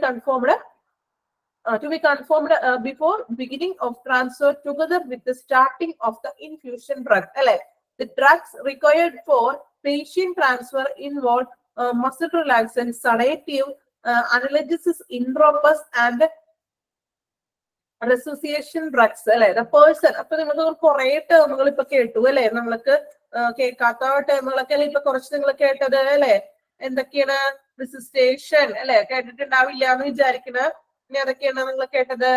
before beginning of transfer together with the starting of the infusion drug. The drugs required for patient transfer involve muscle relaxant, sedative, analgesics, intropus and resuscitation drugs. The person, അപ്പൊ നിങ്ങൾ കുറെ ടേമുകൾ ഇപ്പൊ കേട്ടു അല്ലെ, നമ്മൾക്ക് കേൾക്കാത്ത ടേമുകളൊക്കെ അല്ലെ ഇപ്പൊ കുറച്ച് നിങ്ങൾ കേട്ടത് അല്ലെ. എന്തൊക്കെയാണ്? റിസിസ്റ്റേഷൻ അല്ലെ, കേട്ടിട്ടുണ്ടാവില്ല എന്ന് വിചാരിക്കുന്നത്. ഇനി അതൊക്കെയാണ് നിങ്ങൾ കേട്ടത്.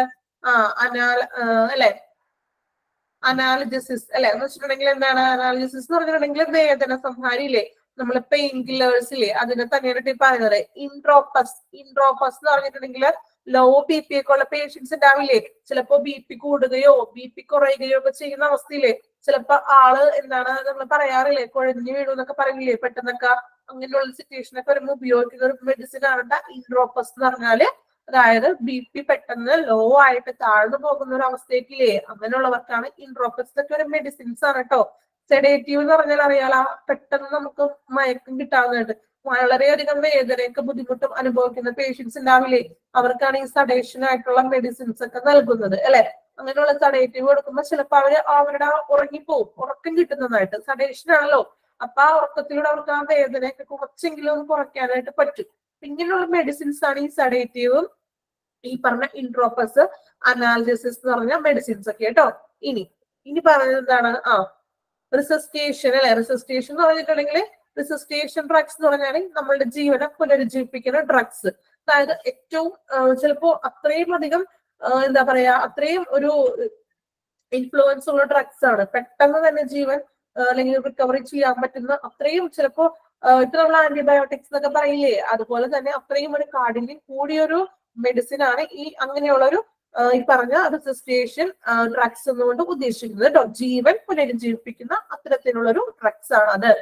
അനാലിസിസ് അല്ലെ എന്ന് വെച്ചിട്ടുണ്ടെങ്കിൽ എന്താണ് അനാലിസിസ് എന്ന് പറഞ്ഞിട്ടുണ്ടെങ്കിൽ വേദന സംഹാരിയില്ലേ, നമ്മൾ പെയിൻ കില്ലേഴ്സ് ഇല്ലേ, അതിനെ തന്നെയാണ് പറയുന്നത്. ഇൻട്രോപ്പസ് എന്ന് പറഞ്ഞിട്ടുണ്ടെങ്കിൽ ലോ ബി പി ഒക്കെ ഉള്ള പേഷ്യൻസ് ഉണ്ടാവില്ലേ, ചിലപ്പോ ബി പി കൂടുകയോ ബി പി കുറയുകയോ ഒക്കെ ചെയ്യുന്ന അവസ്ഥയില്ലേ, ചിലപ്പോ ആള് എന്താണ് നമ്മൾ പറയാറില്ലേ കുഴഞ്ഞു വീണു എന്നൊക്കെ പറയില്ലേ പെട്ടെന്നൊക്കെ, അങ്ങനെയുള്ള സിറ്റുവേഷൻ ഒക്കെ വരുമ്പോൾ ഉപയോഗിക്കുന്ന ഒരു മെഡിസിൻ ആണ് ഇൻട്രോപ്പസ് എന്ന് പറഞ്ഞാല്. അതായത് ബി പി പെട്ടെന്ന് ലോ ആയിട്ട് താഴ്ന്നു പോകുന്ന ഒരു അവസ്ഥയ്ക്കില്ലേ, അങ്ങനെയുള്ളവർക്കാണ് ഇൻട്രോപ്പസ് ഒക്കെ ഒരു മെഡിസിൻസ് ആണ് കേട്ടോ. സെഡേറ്റീവ് എന്ന് പറഞ്ഞാൽ അറിയാലോ, പെട്ടെന്ന് നമുക്ക് മയക്കം കിട്ടാവുന്നതായിട്ട് വളരെയധികം വേദനയൊക്കെ ബുദ്ധിമുട്ടും അനുഭവിക്കുന്ന പേഷ്യൻസ് ഉണ്ടാവില്ലേ, അവർക്കാണ് ഈ സഡേഷൻ ആയിട്ടുള്ള മെഡിസിൻസ് ഒക്കെ നൽകുന്നത് അല്ലെ. അങ്ങനെയുള്ള സഡേറ്റീവ് കൊടുക്കുമ്പോൾ ചിലപ്പോൾ അവരുടെ ഉറങ്ങിപ്പോവും, ഉറക്കം കിട്ടുന്നതായിട്ട്. സഡേഷൻ ആണല്ലോ, അപ്പൊ ആ ഉറക്കത്തിലൂടെ അവർക്ക് ആ വേദനയൊക്കെ കുറച്ചെങ്കിലും ഒന്ന് കുറയ്ക്കാനായിട്ട് പറ്റും. ഇങ്ങനെയുള്ള മെഡിസിൻസ് ആണ് ഈ സഡേറ്റീവും ഈ പറഞ്ഞ ഇൻട്രോപ്പസ്, അനാൽജസിസ് എന്ന് പറഞ്ഞ മെഡിസിൻസ് ഒക്കെ കേട്ടോ. ഇനി പറയുന്നത് എന്താണ്? റിസസ്റ്റേഷൻ അല്ലെ. റിസസ്റ്റേഷൻ എന്ന് പറഞ്ഞിട്ടുണ്ടെങ്കിൽ റിസസ്റ്റേഷൻ ഡ്രഗ്സ് എന്ന് പറഞ്ഞാൽ നമ്മളുടെ ജീവനെ പുനരുജ്ജീവിപ്പിക്കുന്ന ഡ്രഗ്സ്. അതായത് ഏറ്റവും ചിലപ്പോ അത്രയും അധികം എന്താ പറയാ അത്രയും ഒരു ഇൻഫ്ലുവൻസ് ഉള്ള ഡ്രഗ്സ് ആണ്, പെട്ടെന്ന് തന്നെ ജീവൻ അല്ലെങ്കിൽ റിക്കവറി ചെയ്യാൻ പറ്റുന്ന അത്രയും, ചിലപ്പോ ഇപ്പൊ നമ്മൾ ആന്റിബയോട്ടിക്സ് എന്നൊക്കെ പറയില്ലേ, അതുപോലെ തന്നെ അത്രയും ഒരു കാഠിന്യം കൂടിയൊരു മെഡിസിൻ ആണ് ഈ അങ്ങനെയുള്ള ഒരു ഈ പറഞ്ഞ റെസിസ്റ്റേഷൻ ഡ്രഗ്സ് എന്നുകൊണ്ട് ഉദ്ദേശിക്കുന്നത് കേട്ടോ. ജീവൻ പുനരുജ്ജീവിപ്പിക്കുന്ന അത്തരത്തിലുള്ള ഒരു ഡ്രഗ്സ് ആണ് അത്.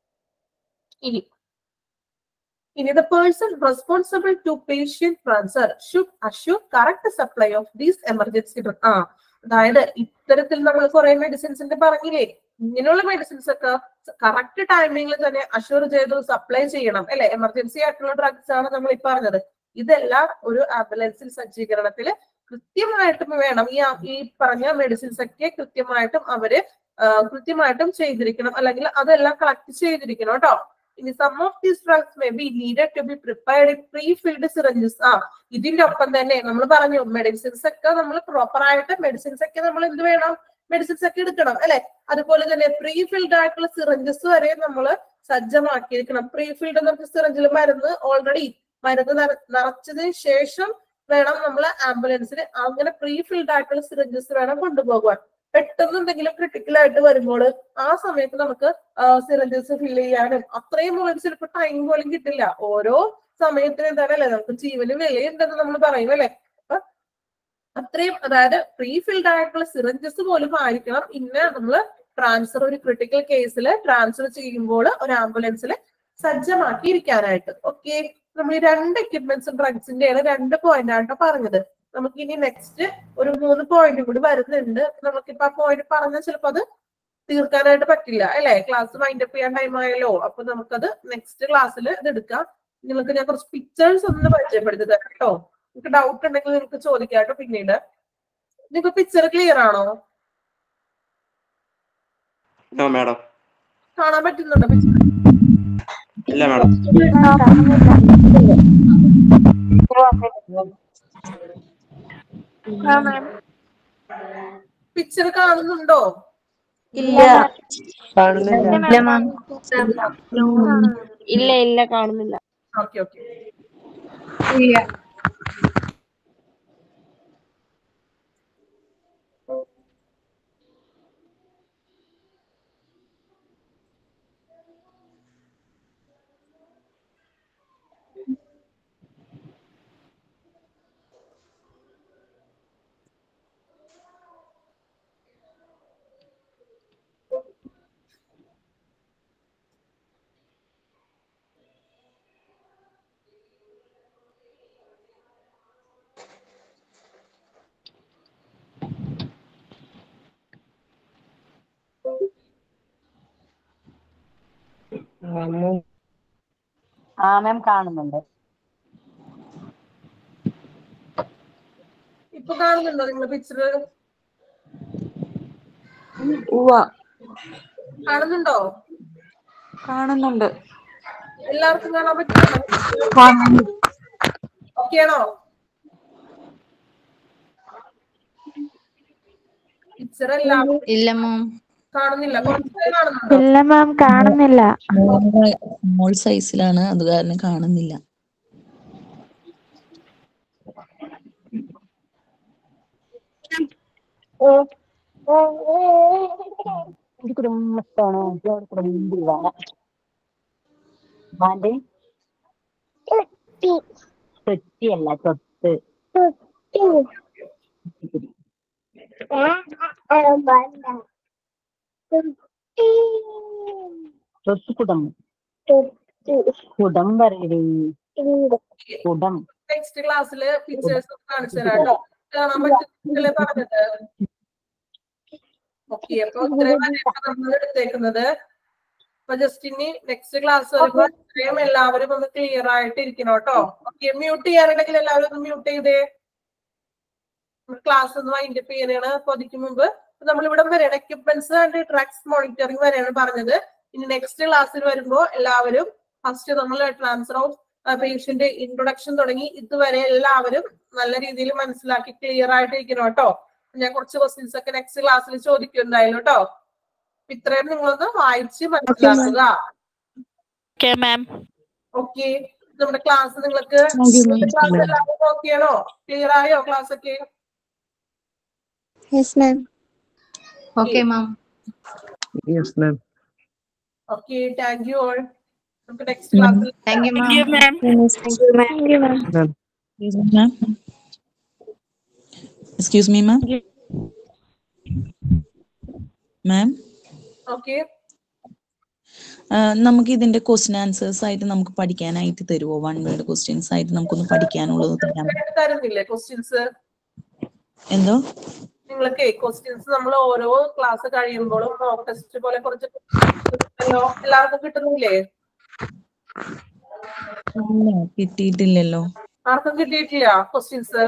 ഇനി the person responsible to patient transfer should assure correct supply of these emergency drugs. അതായത് ഇത്തരത്തിൽ നമ്മൾ കുറെ മെഡിസിൻസിന്റെ പറഞ്ഞില്ലേ, ഇങ്ങനെയുള്ള മെഡിസിൻസ് ഒക്കെ കറക്റ്റ് ടൈമിങ്ങിൽ തന്നെ അഷ്യൂർ ചെയ്ത് സപ്ലൈ ചെയ്യണം അല്ലെ. എമർജൻസി ആയിട്ടുള്ള ഡ്രഗ്സ് ആണ് നമ്മൾ ഈ പറഞ്ഞത്. ഇതെല്ലാം ഒരു ആംബുലൻസിൽ സജ്ജീകരണത്തിൽ കൃത്യമായിട്ടും വേണം. ഈ പറഞ്ഞ മെഡിസിൻസ് ഒക്കെ കൃത്യമായിട്ടും ചെയ്തിരിക്കണം, അല്ലെങ്കിൽ അതെല്ലാം കളക്ട് ചെയ്തിരിക്കണം കേട്ടോ. ഇനി some of these drugs may be needed to be prepared in prefilled syringes. ഇതിന്റെ ഒപ്പം തന്നെ നമ്മൾ പറഞ്ഞു മെഡിസിൻസ് ഒക്കെ നമ്മൾ പ്രോപ്പർ ആയിട്ട് മെഡിസിൻസ് ഒക്കെ നമ്മൾ എന്ത് വേണം, മെഡിസിൻസ് ഒക്കെ എടുക്കണം അല്ലെ. അതുപോലെ തന്നെ പ്രീ-ഫിൽഡ് ആയിട്ടുള്ള സിറിഞ്ചസ് വരെ നമ്മൾ സജ്ജമാക്കിയിരിക്കണം. പ്രീ-ഫിൽഡ് എന്ന് പറഞ്ഞ സിറിഞ്ചിൽ മരുന്ന് നിറച്ചതിന് ശേഷം വേണം നമ്മൾ ആംബുലൻസിൽ അങ്ങനെ പ്രീ-ഫിൽഡ് ആയിട്ടുള്ള സിറിഞ്ചസ് വേണം കൊണ്ടുപോകാൻ. പെട്ടെന്ന് എന്തെങ്കിലും ക്രിട്ടിക്കൽ ആയിട്ട് വരുമ്പോൾ ആ സമയത്ത് നമുക്ക് സിറിഞ്ചസ് ഫില്ല് ചെയ്യാനും അത്രയും ചിലപ്പോൾ ടൈം പോലും കിട്ടില്ല. ഓരോ സമയത്തിന് എന്താണല്ലേ നമുക്ക് ജീവന് വിലയുണ്ടെന്ന് നമ്മൾ പറയും അല്ലെ. അപ്പൊ അത്രയും അതായത് പ്രീ-ഫിൽഡ് ആയിട്ടുള്ള സിറിഞ്ചസ് പോലും ആയിരിക്കണം നമ്മൾ ട്രാൻസ്ഫർ ഒരു ക്രിട്ടിക്കൽ കേസിൽ ട്രാൻസ്ഫർ ചെയ്യുമ്പോൾ ഒരു ആംബുലൻസിൽ സജ്ജമാക്കി ഇരിക്കാനായിട്ട്. ഓക്കെ, നമ്മൾ ഈ 2 എക്യുപ്മെന്റ്സും ഡ്രഗ്സിന്റെയാണ് 2 പോയിന്റ് ആയിട്ടോ പറഞ്ഞത്. നമുക്ക് ഇനി നെക്സ്റ്റ് ഒരു 3 പോയിന്റ് കൂടി വരുന്നുണ്ട്. നമുക്കിപ്പോ ആ പോയിന്റ് പറഞ്ഞാൽ ചിലപ്പോ അത് തീർക്കാനായിട്ട് പറ്റില്ല അല്ലെ. ക്ലാസ് വൈൻഡ് അപ്പ് ചെയ്യാൻ ടൈം ആയല്ലോ. അപ്പൊ നമുക്കത് നെക്സ്റ്റ് ക്ലാസ്സിൽ ഇത് എടുക്കാം. നിങ്ങൾക്ക് ഞാൻ കുറച്ച് പിക്ചേഴ്സ് ഒന്ന് പരിചയപ്പെടുത്തി തരാം കേട്ടോ. നിങ്ങൾക്ക് ഡൗട്ട് ഉണ്ടെങ്കിൽ നിങ്ങൾക്ക് ചോദിക്കാം കേട്ടോ പിന്നീട്. നിങ്ങൾക്ക് പിക്ചർ ക്ലിയർ ആണോ? മാഡം കാണാൻ പറ്റുന്നുണ്ടോ പിക്ചർ? ഇല്ല മാഡം. പിക്ചർ കാണുന്നുണ്ടോ? ഇല്ല കാണുന്നില്ല. Okay okay. മാം കാണുന്നുണ്ട്. ഇപ്പൊ കാണുന്നുണ്ടോ നിങ്ങൾ പിക്ചർ? കാണുന്നുണ്ടോ? കാണുന്നുണ്ട്. എല്ലാവർക്കും കാണാൻ പറ്റുന്നുണ്ടോ? ഓക്കെ ആണോ? പിക്ചർ എല്ലാം ഇല്ല മാം. കാണുന്നില്ല. കുറച്ച് കാണുന്നുണ്ടോ? ഇല്ല മാം, കാണുന്നില്ല. സ്മോൾ സൈസിലാണ്, അത് കാരണം കാണുന്നില്ല. കുടുംബത്താണോ തൊട്ടിയല്ല തൊട്ട് തൊട്ടുകുടം കുടം പറയടേ കുടം. നെക്സ്റ്റ് ക്ലാസ്സില് പിക്ചേഴ്സ് കാണിച്ചു തരാം കേട്ടോ. കാണാൻ പറ്റുന്നല്ലേ പറഞ്ഞത്? ഓക്കെ, അപ്പൊ ഇത്രയും നമ്മൾ എടുത്തേക്കുന്നത്. അപ്പൊ ജസ്റ്റ് ഇനി നെക്സ്റ്റ് ക്ലാസ് വരുമ്പോ ഇത്രയും എല്ലാവരും ഒന്ന് ക്ലിയർ ആയിട്ട് ഇരിക്കണം കേട്ടോ. ഓക്കെ, മ്യൂട്ട് ചെയ്യാനുണ്ടെങ്കിൽ എല്ലാവരും ഒന്ന് മ്യൂട്ട് ചെയ്തേ. ക്ലാസ് ഒന്ന് വൈൻഡ് അപ്പ് ചെയ്യാനാണ്. അപ്പൊ അതിക്ക് മുമ്പ് നമ്മളിവിടെ വരെയാണ് എക്യുപ്മെന്റ്സ് ആൻഡ് ഡ്രഗ്സ് മോണിറ്ററിംഗ് വരെയാണ് പറഞ്ഞത്. ഇനി നെക്സ്റ്റ് ക്ലാസ്സിൽ വരുമ്പോ എല്ലാവരും ഫസ്റ്റ് നമ്മൾ ട്രാൻസ്ഫർ ഓഫ് പേഷ്യന്റ് ഇൻട്രൊഡക്ഷൻ തുടങ്ങി ഇതുവരെ എല്ലാവരും നല്ല രീതിയിൽ മനസ്സിലാക്കി ക്ലിയർ ആയിട്ട് ഇരിക്കണം കേട്ടോ. ഞാൻ കുറച്ച് ക്വസ്റ്റ്യൻസ് ഒക്കെ നെക്സ്റ്റ് ക്ലാസ്സിൽ ചോദിക്കുന്നുണ്ടായിരുന്നു കേട്ടോ. ഇത്രയും നിങ്ങളൊന്ന് വായിച്ച് മനസ്സിലാക്കുക. ഓക്കെ, നമ്മുടെ ക്ലാസ് നിങ്ങൾക്ക് എല്ലാവരും ഓക്കെയാണോ? ക്ലിയർ ആയോ ക്ലാസ് ഒക്കെ? Okay ma'am. Okay, thank you all. നമുക്ക് നെക്സ്റ്റ് ക്ലാസ്സിൽ thank you ma'am. Yes, ma'am. Excuse me ma'am. Ma'am, okay, നമുക്ക് ഇതിന്റെ ക്വസ്റ്റ്യൻ ആൻസേഴ്സ് ആയിട്ട് നമുക്ക് പഠിക്കാനായിട്ട് തരുമോ? 1 വേർഡ് ക്വസ്റ്റ്യൻസ് ആയിട്ട് നമുക്കൊന്ന് പഠിക്കാനുള്ളത് തരാം. തരുന്നില്ലേ ക്വസ്റ്റ്യൻസ്? എന്തോ? നിങ്ങൾക്ക് ക്വസ്റ്റ്യൻസ് നമ്മൾ ഓരോ ക്ലാസ് കഴിയുമ്പോഴും മോക്ക് ടെസ്റ്റ് പോലെ കുറച്ച് എല്ലാവർക്കും കിട്ടുന്നില്ലേ? കിട്ടിയിട്ടില്ലല്ലോ. ആർക്കും കിട്ടിയിട്ടില്ല ക്വസ്റ്റ്യൻസ്?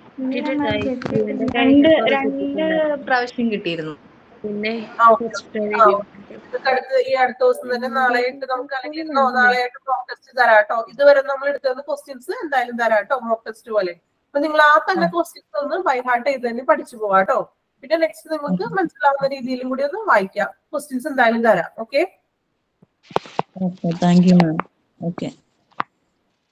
രണ്ട് പ്രാവശ്യം കിട്ടിയിരുന്നു. പിന്നെ ഈ അടുത്ത ദിവസം തന്നെ നാളെയായിട്ട് നമുക്ക് അല്ലെങ്കിൽ നാളെയായിട്ട് മോക്ക് ടെസ്റ്റ് തരാട്ടോ. ഇതുവരെ നമ്മൾ എടുത്തത് ക്വസ്റ്റ്യൻസ് എന്തായാലും തരാട്ടോ മോക്ക് ടെസ്റ്റ് പോലെ. അപ്പൊ നിങ്ങൾ ആ തന്നെ ക്വസ്റ്റ്യൻസ് ഒന്ന് ബൈ ഹാർട്ട് ചെയ്ത് തന്നെ പഠിച്ചു പോവാട്ടോ. പിന്നെ നെക്സ്റ്റ് നിങ്ങൾക്ക് മനസ്സിലാവുന്ന രീതിയിലും കൂടി ഒന്ന് വായിക്കാം. ക്വസ്റ്റ്യൻസ് എന്തായാലും തരാം. Okay, thank you ma'am. Okay,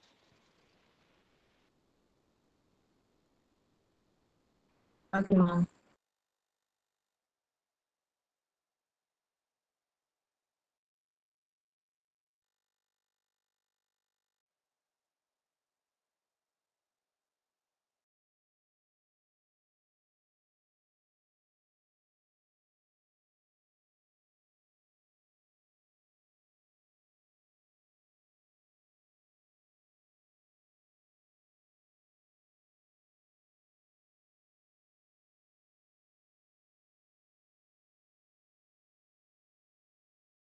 okay ma'am.